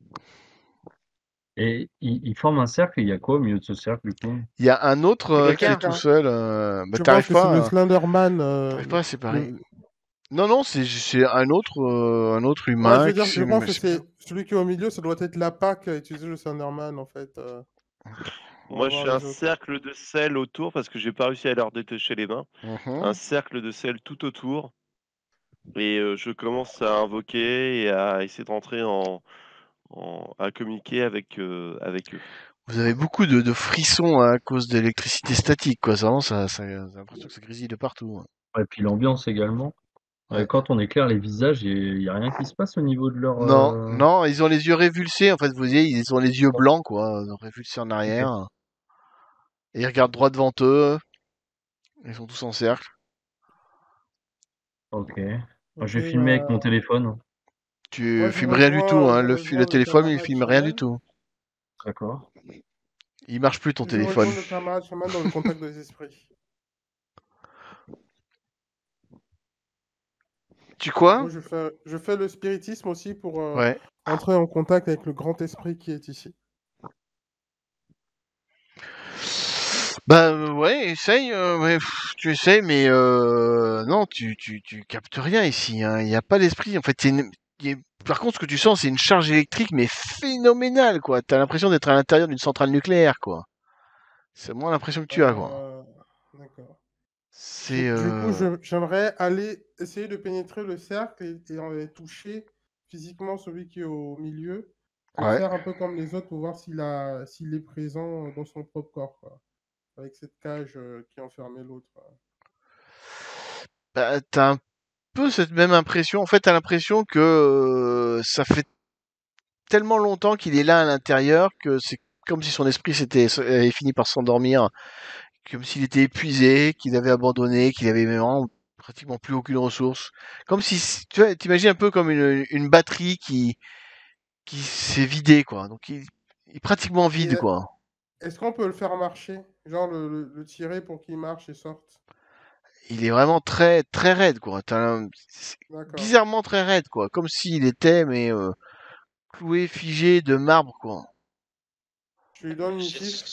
Et ils forment un cercle, et il y a quoi au milieu de ce cercle, du coup? Il y a un autre C'est qui est quelqu'un. tout seul. Bah Je pense que c'est le Slenderman. t'arrives pas à séparer. le- Non, non, c'est un autre Ouais, je humain veux dire, qui je s'est. pense Mais que c'est bien. c'est celui qui est au milieu, ça doit être l'APA qui a utilisé le Slenderman, en fait, pour Moi, je avoir fais un les autres. cercle de sel autour parce que j'ai pas réussi à leur détacher les mains. Un Mhm. cercle de sel tout autour. Et je commence à invoquer et à essayer de rentrer à communiquer avec eux. Vous avez beaucoup de frissons à cause de l'électricité statique, quoi. C'est vraiment j'ai l'impression que ça grésille de partout. Et puis l'ambiance également. Ouais. Quand on éclaire les visages, il y a rien qui se passe au niveau de leur, Non, non, ils ont les yeux révulsés. En fait, vous voyez, ils ont les yeux blancs, quoi, révulsés en OK, arrière. Et ils regardent droit devant eux. Ils sont tous en cercle. OK. Moi, je Ok, vais filmer avec mon bah, téléphone. Tu moi filmes rien du tout, hein. je Le rejoins le téléphone, il camarade filme rien du chaman. tout. D'accord. Il marche plus ton Je téléphone. rejoins le camarade chaman dans le contact des esprits. Tu quoi? Moi, je fais le spiritisme aussi pour Ouais. entrer en contact avec le grand esprit qui est ici. Bah ouais, essaye, ouais, tu essayes, mais non, tu captes rien ici. Hein. Il n'y a pas d'esprit. En fait, par contre, ce que tu sens, c'est une charge électrique, mais phénoménale, quoi. T'as l'impression d'être à l'intérieur d'une centrale nucléaire, quoi. C'est moins l'impression que tu as, quoi. Euh, D'accord. C'est Du coup, j'aimerais aller essayer de pénétrer le cercle et toucher physiquement celui qui est au milieu et ouais. faire un peu comme les autres pour voir s'il est présent dans son propre corps, quoi, avec cette cage qui enfermait l'autre. Bah, t'as un peu cette même impression. En fait, t'as l'impression que ça fait tellement longtemps qu'il est là à l'intérieur que c'est comme si son esprit avait fini par s'endormir, comme s'il était épuisé, qu'il avait abandonné, qu'il avait vraiment pratiquement plus aucune ressource. Comme si, tu vois, t'imagines un peu comme une batterie qui s'est vidée, quoi. Donc il est pratiquement Et vide, quoi. est-ce qu'on peut le faire marcher? Genre le tirer pour qu'il marche et sorte? Il est vraiment très très raide, quoi. C'est D'accord. bizarrement très raide, quoi. Comme s'il était, mais cloué, figé de marbre, quoi. Je lui donne une J'ai- chiffre.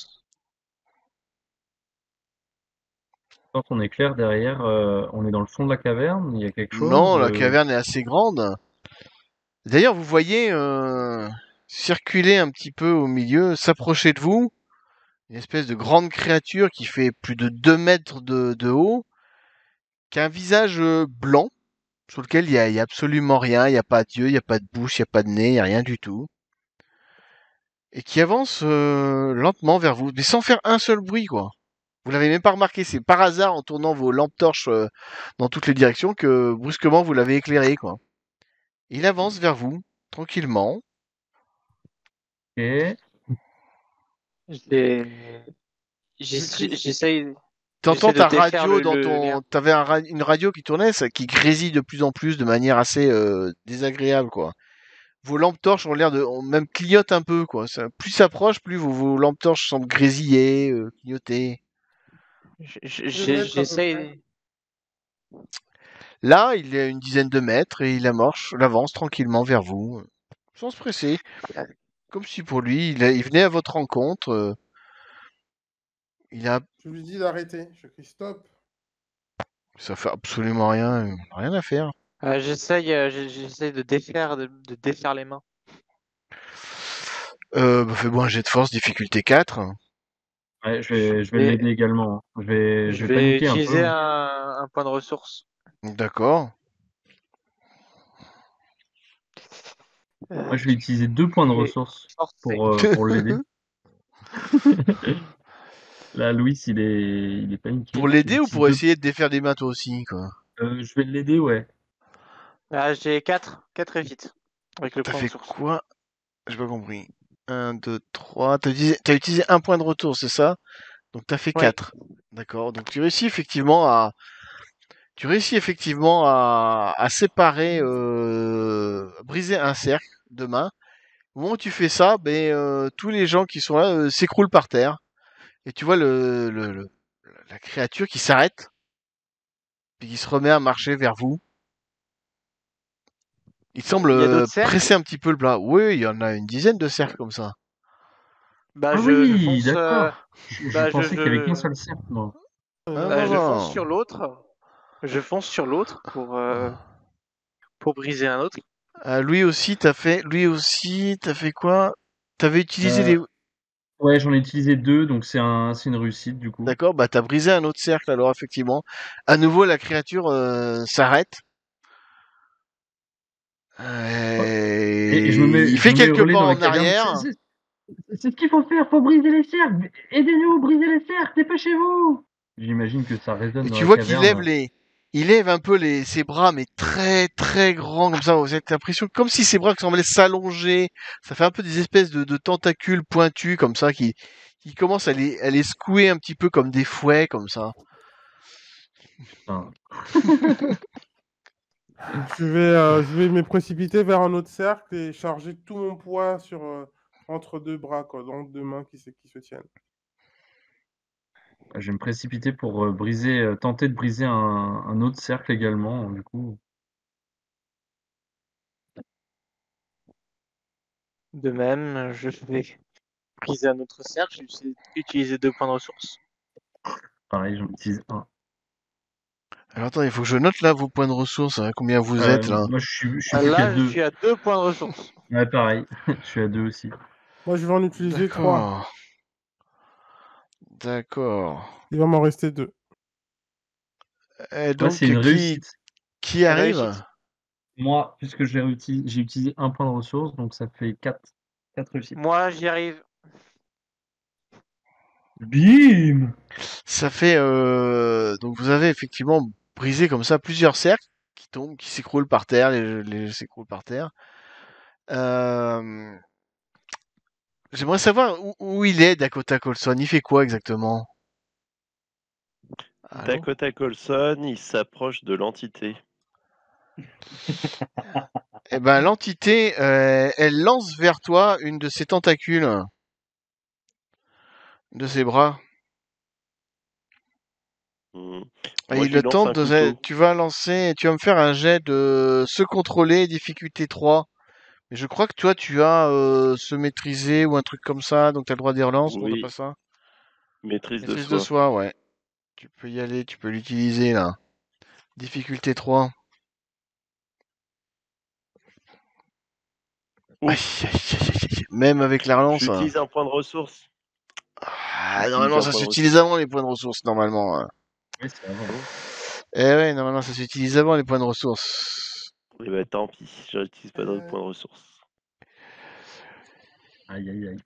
Quand on est clair derrière, on est dans le fond de la caverne, il y a quelque chose. Non, la caverne est assez grande. D'ailleurs, vous voyez circuler un petit peu au milieu, s'approcher de vous, une espèce de grande créature qui fait plus de 2 mètres de haut, qui a un visage blanc, sur lequel il y a absolument rien, il n'y a pas d'yeux, il n'y a pas de bouche, il n'y a pas de nez, il n'y a rien du tout. Et qui avance lentement vers vous, mais sans faire un seul bruit, quoi. Vous l'avez même pas remarqué, c'est par hasard en tournant vos lampes torches dans toutes les directions que brusquement vous l'avez éclairé, quoi. Il avance vers vous, tranquillement. Et j'ai- J'écris. J'essaye T'entends j'essaie de ta défaire radio dans le ton, lien. t'avais une radio qui tournait, ça, qui grésille de plus en plus de manière assez désagréable, quoi. Vos lampes torches ont l'air même clignotent un peu, quoi. Plus ça s'approche, plus vos lampes torches semblent grésiller, clignoter. Combien de mètres à peu près? J'essaye. Là, il est à une dizaine de mètres et il avance tranquillement vers vous, sans se presser, comme si pour lui, il venait à votre rencontre. Il a, Je lui dis d'arrêter. Je crie stop. ça fait absolument rien, rien à faire. J'essaye de défaire les mains. Bah, fais-moi un jet de force, difficulté 4. ouais, je vais Et l'aider également, hein. Je je vais vais paniquer un peu, utiliser hein. un point de ressource. D'accord. Moi, je vais utiliser 2 points de Et ressources forcer. pour l'aider. Là, Louis, il est Pour paniqué. l'aider ou J'utilise pour 2. essayer de défaire des mains toi aussi, quoi? Je vais l'aider, ouais. Ah, j'ai 4 réussites avec le T'as point de fait ressource. quoi? J'ai pas compris. Un, 2, 3. T'as utilisé un point de retour, c'est ça? Donc t'as fait Oui. 4. D'accord. Donc tu réussis effectivement à séparer, à briser un cercle de mains. Au moment où tu fais ça, ben, tous les gens qui sont là s'écroulent par terre. Et tu vois la créature qui s'arrête, puis qui se remet à marcher vers vous. Il semble Il y a d'autres cercles. presser un petit peu le plat. Oui, il y en a une dizaine de cercles comme ça. Bah, Ah je oui, fonce. d'accord. Je Bah, pensais qu'il y avait qu'un seul cercle, moi. Ah Non. non, je fonce non. sur l'autre. Je fonce sur l'autre pour briser un autre. Lui aussi, t'as fait quoi? T'avais utilisé Heu, les... ouais, j'en ai utilisé 2, donc c'est une réussite, du coup. D'accord, bah t'as brisé un autre cercle alors effectivement. À nouveau, la créature s'arrête. Ouais, et je me Il mets je fait me mets quelques hurler pas dans la en caverne: arrière. c'est ce qu'il faut faire, faut briser les cercles! Aidez-nous, brisez les cercles, dépêchez-vous!» J'imagine que ça résonne Et dans tu la vois qu'il lève caverne. il lève un peu ses bras, mais très très grands comme ça. Vous avez l'impression comme si ses bras semblaient s'allonger. Ça fait un peu des espèces de tentacules pointus comme ça qui commencent à les secouer un petit peu comme des fouets comme ça. Enfin, Je vais me précipiter vers un autre cercle et charger tout mon poids entre deux bras, quoi, donc deux mains qui se tiennent. je vais me précipiter pour, tenter de briser un autre cercle également, du coup. De même, je vais briser un autre cercle. Je vais utiliser 2 points de ressources. Pareil, j'en utilise un. Alors attends, il faut que je note là vos points de ressources, hein, combien vous êtes là. Moi, je suis plus qu'à Là, je 2. suis à 2 points de ressources. Ouais, pareil, je suis à 2 aussi. Moi, je vais en utiliser 3. D'accord, d'accord. Il va m'en rester 2. Et Moi, donc c'est une qui réussite. qui arrive? Réussite. Moi, puisque j'ai utilisé un point de ressource, donc ça fait 4 réussites. Moi, j'y arrive. Bim! Ça fait donc vous avez effectivement brisé comme ça plusieurs cercles qui tombent, qui s'écroulent par terre, les s'écroulent par terre. Euh, J'aimerais savoir où il est, Dakota Colson. Il fait quoi exactement? Allô? Dakota Coulson, il s'approche de l'entité. Eh ben, l'entité, elle lance vers toi une de ses tentacules, de ses bras. Hmm. Et Moi, il je lui le lance tente un couteau. tu vas lancer, tu vas me faire un jet de se contrôler, difficulté 3. Mais je crois que toi, tu as se maîtriser ou un truc comme ça, donc t'as le droit d'y relancer, non, t'as pas Oui, ça? maîtrise de Maîtrise de soi. soi, ouais. Tu peux y aller, tu peux l'utiliser là. Difficulté 3. Aïe, Ouf, aïe, aïe, aïe, aïe. Même avec la relance. j'utilise un point de ressource. Ah, J'utilise normalement, un ça point de s'utilise ressource. avant les points de ressources, normalement. Oui, c'est avant. Bon. Eh ouais, normalement, ça s'utilise avant les points de ressources. Eh ben, tant pis, j'utilise pas de Euh, point de ressources. Aïe, aïe, aïe.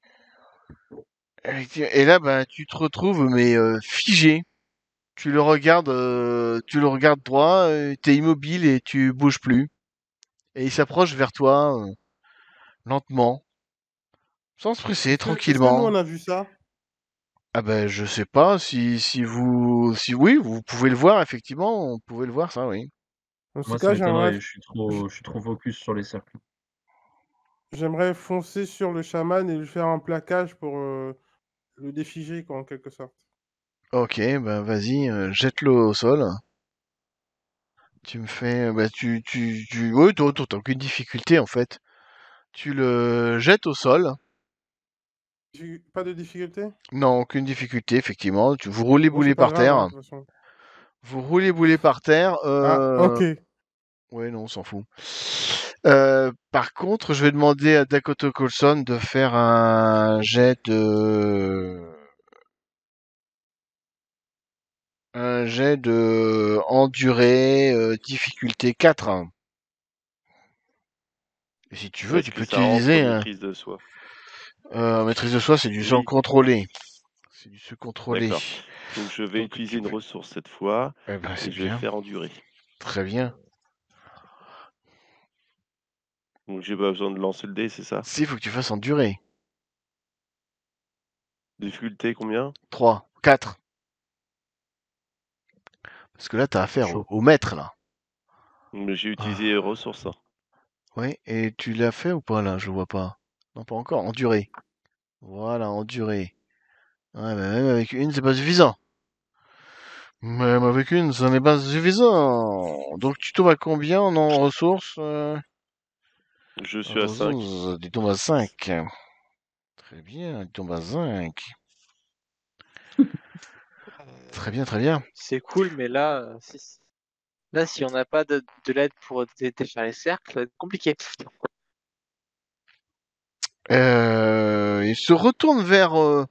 Et là, bah, tu te retrouves, mais figé. Tu le regardes droit, t'es immobile et tu bouges plus. Et il s'approche vers toi, lentement, sans se presser, est-ce que nous, tranquillement. on a vu ça? Ah ben, je sais pas si oui, vous pouvez le voir, effectivement, on pouvait le voir, ça, oui. Dans ce Moi, ça cas, j'aimerais, m'étonnerait, je suis trop focus sur les cercles. j'aimerais foncer sur le chaman et lui faire un plaquage pour le défiger, quoi, en quelque sorte. Ok, ben vas-y, jette-le au sol. Tu me fais, bah ouais, t'as aucune difficulté en fait. Tu le jettes au sol. Pas de difficulté? Non, aucune difficulté, effectivement. Vous roulez Bon, c'est boulet pas par grave, hein, terre. de toute façon. Vous roulez boulet par terre. Ah, ok. Ouais, non, on s'en fout. Par contre, je vais demander à Dakota Coulson de faire un jet de endurée, difficulté 4. Et si tu veux, Est-ce tu que peux ça rentre utiliser maîtrise de soi? maîtrise de soi, c'est du sang Oui, contrôlé. C'est du se contrôler. d'accord. Donc je vais Donc utiliser tu une peux. ressource cette fois Eh ben, et c'est je vais bien. faire endurer. Très bien. Donc j'ai pas besoin de lancer le dé, c'est ça? Si, faut que tu fasses endurer. Difficulté combien? 3, 4. Parce que là, t'as affaire Chaud. au maître, là. Mais j'ai utilisé Ah. ressources. Hein. Oui, et tu l'as fait ou pas, là? Je vois pas. Non, pas encore. Endurer. Voilà, endurer. Ouais, mais même avec une, c'est pas suffisant. Même avec une, ça n'est pas suffisant. Donc, tu tombes à combien en ressources Je En suis à 5. ressources, tu tombes à 5. Très bien, tu tombes à 5. Très bien, très bien. C'est cool, mais là, si on n'a pas de l'aide pour défaire les cercles, ça va être compliqué. Il se retourne vers...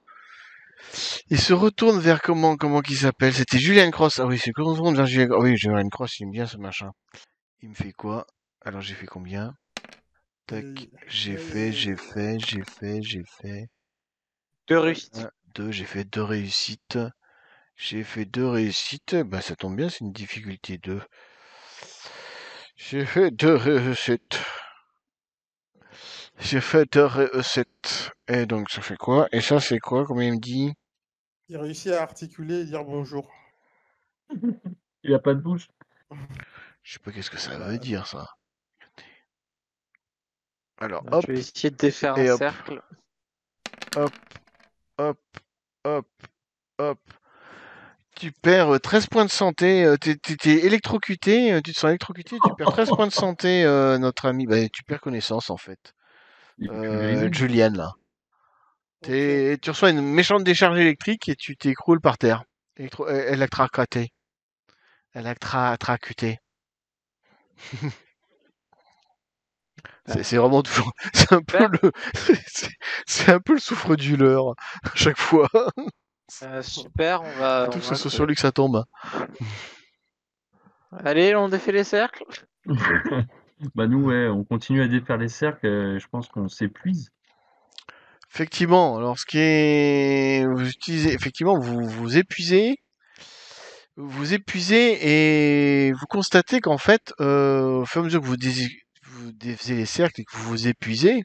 comment qu'il s'appelle? C'était Julian Cross. Ah oui, c'est qu'on se retourne vers Julian Cross. Ah oui, Julian Cross, il aime bien ce machin. Il me fait quoi? Alors j'ai fait combien? Tac, Aïe, j'ai aïe, fait, aïe, j'ai aïe. fait, j'ai fait, j'ai fait. De réussite. 1, 2, j'ai fait 2 réussites. J'ai fait 2 réussites. Bah ça tombe bien, c'est une difficulté 2. J'ai fait 2 réussites. J'ai fait 2 réussites. Et donc ça fait quoi? Et ça c'est quoi? Combien il me dit? Il réussit à articuler et dire bonjour. Il a pas de bouche. Je sais pas qu'est-ce que ça veut Bah, dire ça. Alors Bah, hop je vais essayer de défaire un et hop, cercle. hop, hop, hop, hop. Tu perds 13 points de santé, t'es électrocuté, tu te sens électrocuté, tu perds 13 points de santé, notre ami. Bah, tu perds connaissance en fait. Il est pulvérisé. Julian là. ok. Tu reçois une méchante décharge électrique et tu t'écroules par terre. Électrocuté. Électrocuté. C'est vraiment toujours. C'est un peu Super. le. C'est un peu le souffre-douleur à chaque fois. Super, Surtout que ce soit sur lui que ça tombe. Allez, on défait les cercles. Bah nous, ouais, on continue à défaire les cercles. Je pense qu'on s'épuise. Effectivement, alors ce qui est, vous utilisez, effectivement, vous épuisez et vous constatez qu'en fait, au fur et à mesure que vous défaisez les cercles et que vous vous épuisez,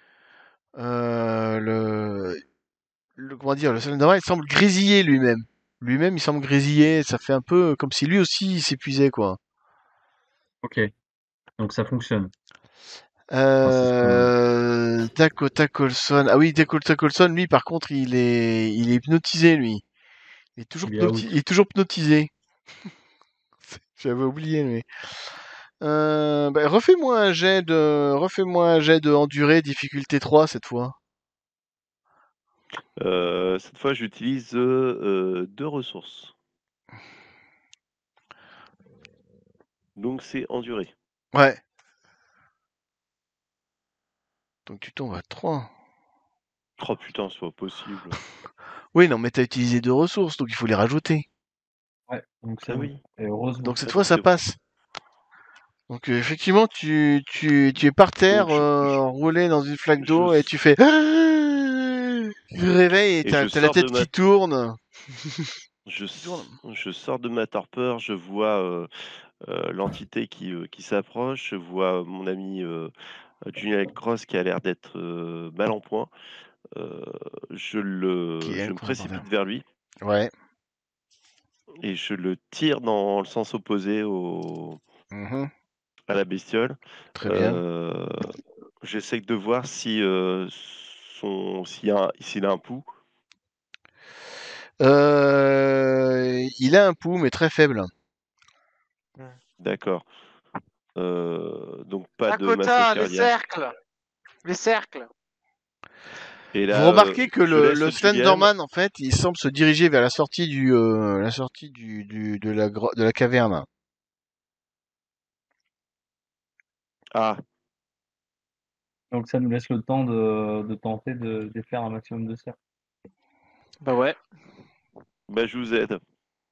euh, le, comment dire, le Slender il semble grésiller lui-même. lui-même, il semble grésiller. Ça fait un peu comme si lui aussi il s'épuisait, quoi. Ok. Donc ça fonctionne. Francisco. Dakota Colson. Ah oui, Dakota Colson, lui, par contre, il est hypnotisé, lui. Il est out. Il est toujours hypnotisé. J'avais oublié, lui. Refais-moi un jet de endurée, difficulté 3 cette fois. Cette fois, j'utilise 2 ressources. Donc c'est enduré. Ouais. Donc tu tombes à 3. Oh putain, c'est pas possible. Oui, non, mais t'as utilisé 2 ressources, donc il faut les rajouter. Ouais, donc c'est Ah bon. oui. Et heureusement. Donc cette Ah fois, oui, ça c'est bon. passe. Donc effectivement, tu es par terre, Donc roulé dans une flaque je d'eau, et s- tu fais... Tu te réveilles et et t'as je la sors de tête ma qui tourne. je, Qui tourne. s- je sors de ma torpeur, je vois l'entité qui s'approche, je vois mon ami Julian Cross qui a l'air d'être mal en point. Qui est Je me inconfortable. précipite vers lui Ouais. et je le tire dans le sens opposé Mhm. à la bestiole. Très bien. J'essaie de voir si s'il a un pouls. Il a un pouls, mais très faible. D'accord. Donc pas de massage Dakota, les cardiaque. cercles! Les cercles! Et Vous là, remarquez que je laisse le Julian. Slenderman, en fait, il semble se diriger vers la sortie de la caverne. Ah, Donc ça nous laisse le temps de tenter de défaire un maximum de cercles. Bah ouais. bah je vous aide.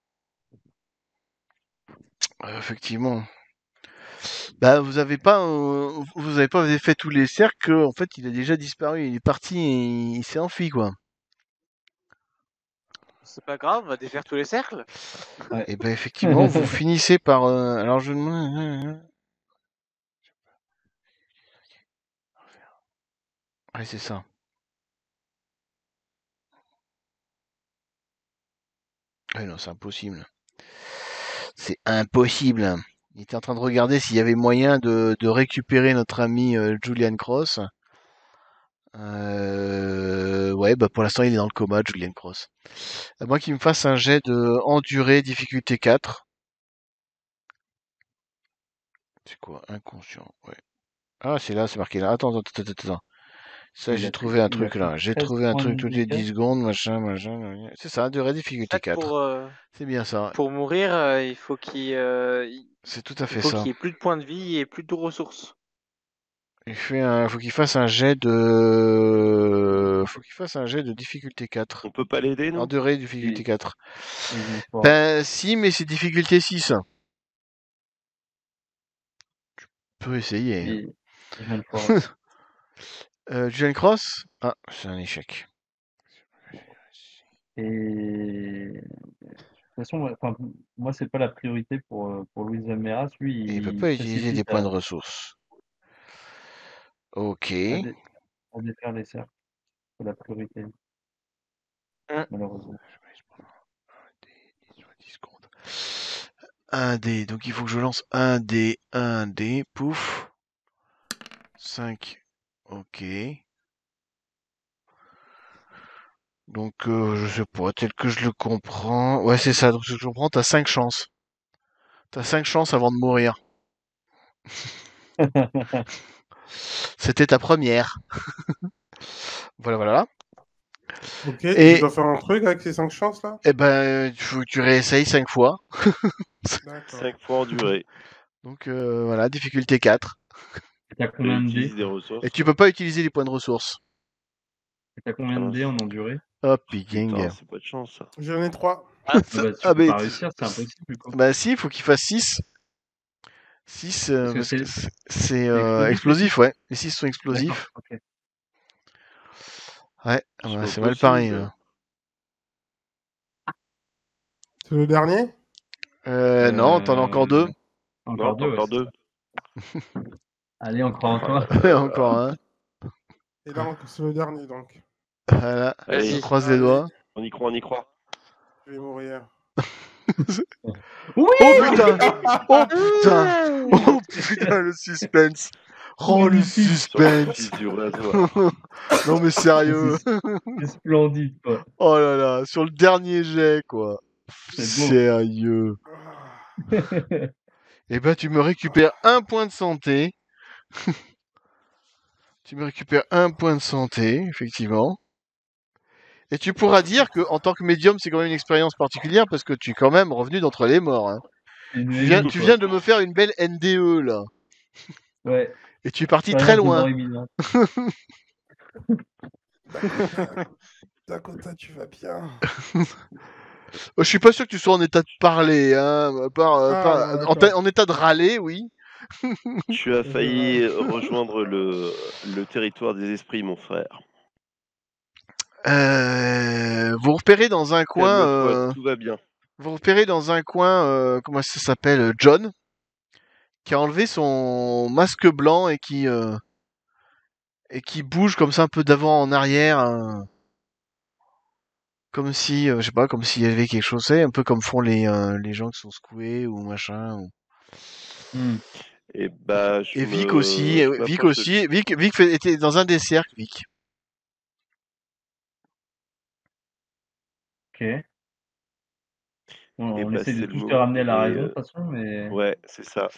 Effectivement. Bah, vous avez pas fait tous les cercles. En fait, il a déjà disparu. Il est parti et il s'est enfui, quoi. C'est pas grave, on va défaire tous les cercles. Et ben, effectivement, vous finissez par. Alors, je demande. Ouais, c'est ça. Ouais, non, c'est impossible. C'est impossible. Il était en train de regarder s'il y avait moyen de récupérer notre ami Julian Cross. Ouais, bah pour l'instant il est dans le coma, Julian Cross. À moins qu'il me fasse un jet de endurée, difficulté 4. C'est quoi? Inconscient, ouais. Ah, c'est là, c'est marqué là. Attends. Ça, Il j'ai a fait, trouvé un il a truc fait là. J'ai 13 trouvé un points de truc toutes les 10 dégâts. secondes, machin. C'est ça, durée, difficulté En fait, 4. C'est bien ça. pour mourir, il faut C'est tout à il fait faut ça. qu'il y ait plus de points de vie et plus de ressources. Faut qu'il fasse un faut qu'il fasse un jet de difficulté 4. On peut pas l'aider, nous? Endurée, difficulté Il, 4. il vient fort. Ben, si, mais c'est difficulté 6. Peut essayer. Il vient fort. Julian Cross? Ah, c'est un échec. Et de toute façon, moi, c'est pas la priorité pour Luis Almeras. Lui, Il peut il pas se utiliser des précipite points de ressources. Ok. à défaire les cercles. C'est la priorité, malheureusement. Un dé, donc il faut que je lance un dé, pouf. 5. Ok. Donc, je sais pas, tel que je le comprends. Ouais, c'est ça, donc ce que je comprends, t'as 5 chances. T'as 5 chances avant de mourir. C'était ta première. Voilà. Ok, Et, je dois faire un truc avec ces 5 chances là? eh ben, il faut que tu réessayes 5 fois. D'accord. 5 fois enduré. Donc, voilà, difficulté 4. T'as Et combien de dés? utilise des ressources. Et tu peux pas utiliser les points de ressources. T'as combien de dés en endurée? Hop, Putain, gang. c'est pas de chance, ça. J'en ai 3. Ah bah, tu Ah, peux mais, pas réussir, c'est impossible, du coup. bah si, il faut qu'il fasse 6. 6, Parce que parce que c'est c'est explosif, explosif, ouais. Les 6 sont D'accord, explosifs. ok. Ouais, ah C'est bah, pas c'est mal pareil. possible. C'est le dernier? Non, t'en as encore 2. Encore Non, deux, encore ouais, 2. Allez, on croit en toi. Encore un. Et là, c'est le dernier donc. Voilà, Allez, on croise les doigts. on y croit. Je vais mourir. Oui! Oh putain! Oh putain! Oh putain, le suspense! Oh, le Magnifique. Sur le suspense! fils du rasoir. Non mais sérieux! C'est splendide, quoi. Oh là là, sur le dernier jet, quoi. C'est beau. Sérieux. Ah, Eh ben, tu me récupères un point de santé. Tu me récupères un point de santé, effectivement. Et tu pourras dire que, en tant que médium, c'est quand même une expérience particulière parce que tu es quand même revenu d'entre les morts. Hein. Une Tu viens, élite, tu quoi. viens de me faire une belle NDE, là. Ouais. Et tu es parti très Expérience de loin. mort imminente. Dakota, tu vas bien. Je suis pas sûr que tu sois en état de parler, hein. Ah, d'accord. En état de râler, oui. Tu as Je failli râle. rejoindre le territoire des esprits, mon frère. Vous repérez dans un coin, Calme-toi, tout va bien. comment ça s'appelle, John, qui a enlevé son masque blanc et qui bouge comme ça un peu d'avant en arrière, hein, comme si, je sais pas, comme s'il y avait quelque chose, c'est un peu comme font les gens qui sont secoués ou machin. Hmm. Et bah, Et Vic aussi, je m'approche de lui. Vic était dans un des cercles, Vic. Ok. On, Et on bah, essaye de c'est le tous les ramener à la raison, de toute façon, mais... Ouais, c'est ça.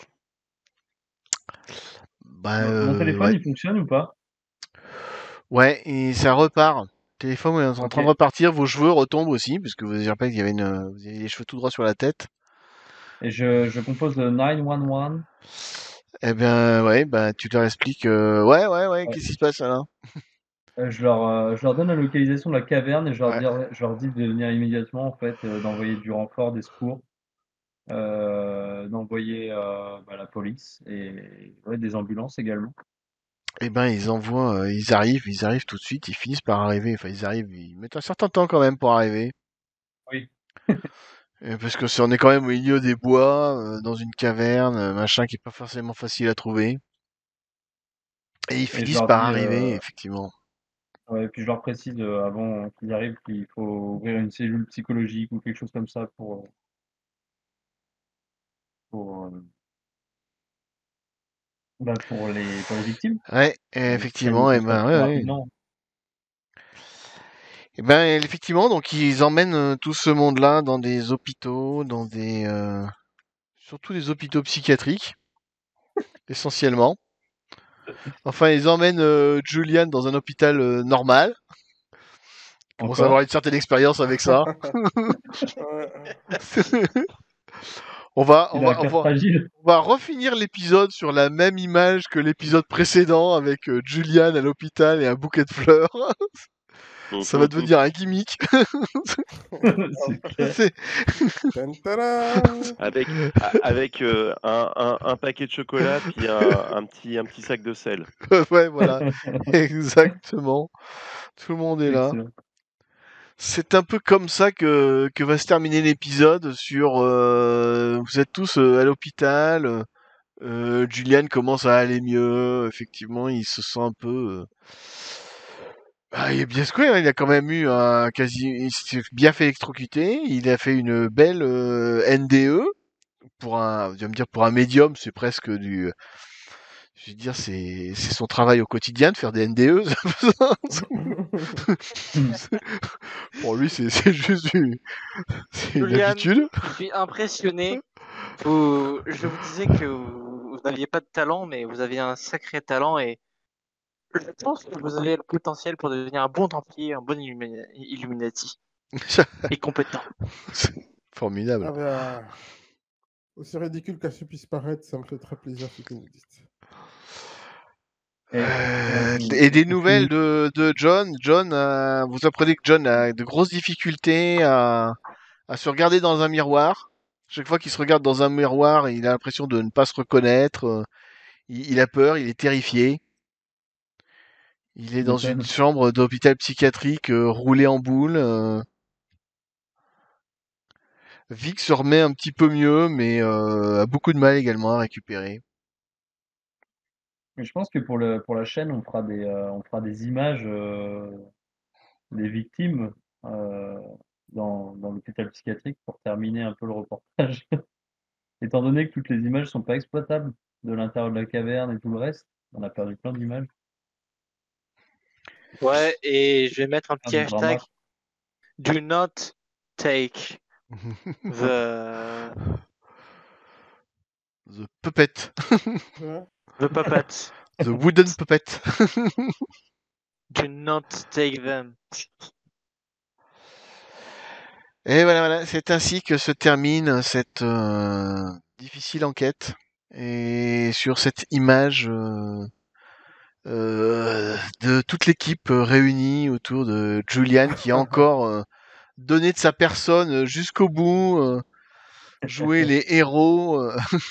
Bah, Mon téléphone, ouais. il fonctionne ou pas? Ouais, et ça repart. Téléphone est en train de Ok. repartir, vos cheveux retombent aussi, parce que vous avez rappelé qu'il y avait vous avez les cheveux tout droit sur la tête. Et je compose le 911. Eh bien, ouais, bah, tu leur expliques, ouais, Ouais. qu'est-ce qui se passe là? Je leur donne la localisation de la caverne et Ouais. je leur dis de venir immédiatement, en fait, d'envoyer du renfort, des secours, d'envoyer la police et ouais, des ambulances également. Eh ben, ils envoient, ils arrivent tout de suite, ils finissent par arriver, enfin, ils arrivent, ils mettent un certain temps quand même pour arriver. Oui. Parce que on est quand même au milieu des bois, dans une caverne, machin, qui est pas forcément facile à trouver. Et ils Et je finissent leur par dis, arriver, effectivement. ouais, puis je leur précise avant qu'ils arrivent qu'il faut ouvrir une cellule psychologique ou quelque chose comme ça pour, pour les victimes, Ouais, qui prennent effectivement, tout et ça ben, plus ouais. rapidement. Et ben, effectivement, donc ils emmènent tout ce monde-là dans des hôpitaux, surtout des hôpitaux psychiatriques, essentiellement. Enfin, ils emmènent Julian dans un hôpital normal. Ils commencent à avoir Encore. une certaine expérience avec ça. Ouais. On va, on Il a un va, on cas va, fragile. on va refinir l'épisode sur la même image que l'épisode précédent avec Julian à l'hôpital et un bouquet de fleurs. Ça va devenir un gimmick. C'est clair. C'est- Tantara. Avec un paquet de chocolat, puis un petit sac de sel. ouais, voilà, exactement. Tout le monde est là. Excellent. C'est un peu comme ça que va se terminer l'épisode sur vous êtes tous à l'hôpital. Julian commence à aller mieux. Effectivement, il se sent un peu. Il est bien secoué. Hein, il a quand même eu un quasi. Il s'est bien fait électrocuter. Il a fait une belle NDE tu vas me dire pour un médium, c'est presque du. Je veux dire, c'est son travail au quotidien de faire des NDE. Pour lui, c'est juste c'est une Julian, habitude. je suis impressionné. Je vous disais que vous n'aviez pas de talent, mais vous aviez un sacré talent et je pense que vous avez le potentiel pour devenir un bon Templier, un bon Illuminati et compétent. C'est formidable. Ah ben, aussi ridicule qu'à ce puisse paraître, ça me fait très plaisir ce que vous dites. Et des nouvelles de John. Vous apprenez que John a de grosses difficultés à se regarder dans un miroir. Chaque fois qu'il se regarde dans un miroir, il a l'impression de ne pas se reconnaître. Il a peur, il est terrifié. Il est Tu dans une m'étonnes. chambre d'hôpital psychiatrique roulé en boule. Vic se remet un petit peu mieux, mais a beaucoup de mal également à récupérer. Mais je pense que pour la chaîne, on fera des images des victimes. Euh, dans l'hôpital psychiatrique pour terminer un peu le reportage. Étant donné que toutes les images sont pas exploitables de l'intérieur de la caverne et tout le reste, on a perdu plein d'images. Ouais, et je vais mettre un Faire petit du drama. hashtag. Do not take the The puppet. Ouais. puppet. The wooden puppet. Do not take them. Et voilà, c'est ainsi que se termine cette difficile enquête. Et sur cette image de toute l'équipe réunie autour de Julian qui a encore donné de sa personne jusqu'au bout, joué les héros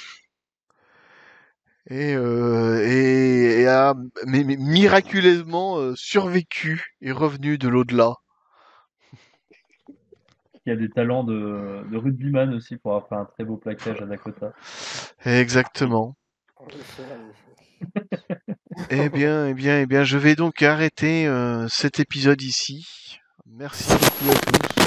et a mais miraculeusement survécu et revenu de l'au-delà. Il y a des talents de rugbyman aussi pour avoir fait un très beau plaquage à Dakota. Exactement. En effet, en effet. Eh bien, je vais donc arrêter cet épisode ici. Merci beaucoup à tous.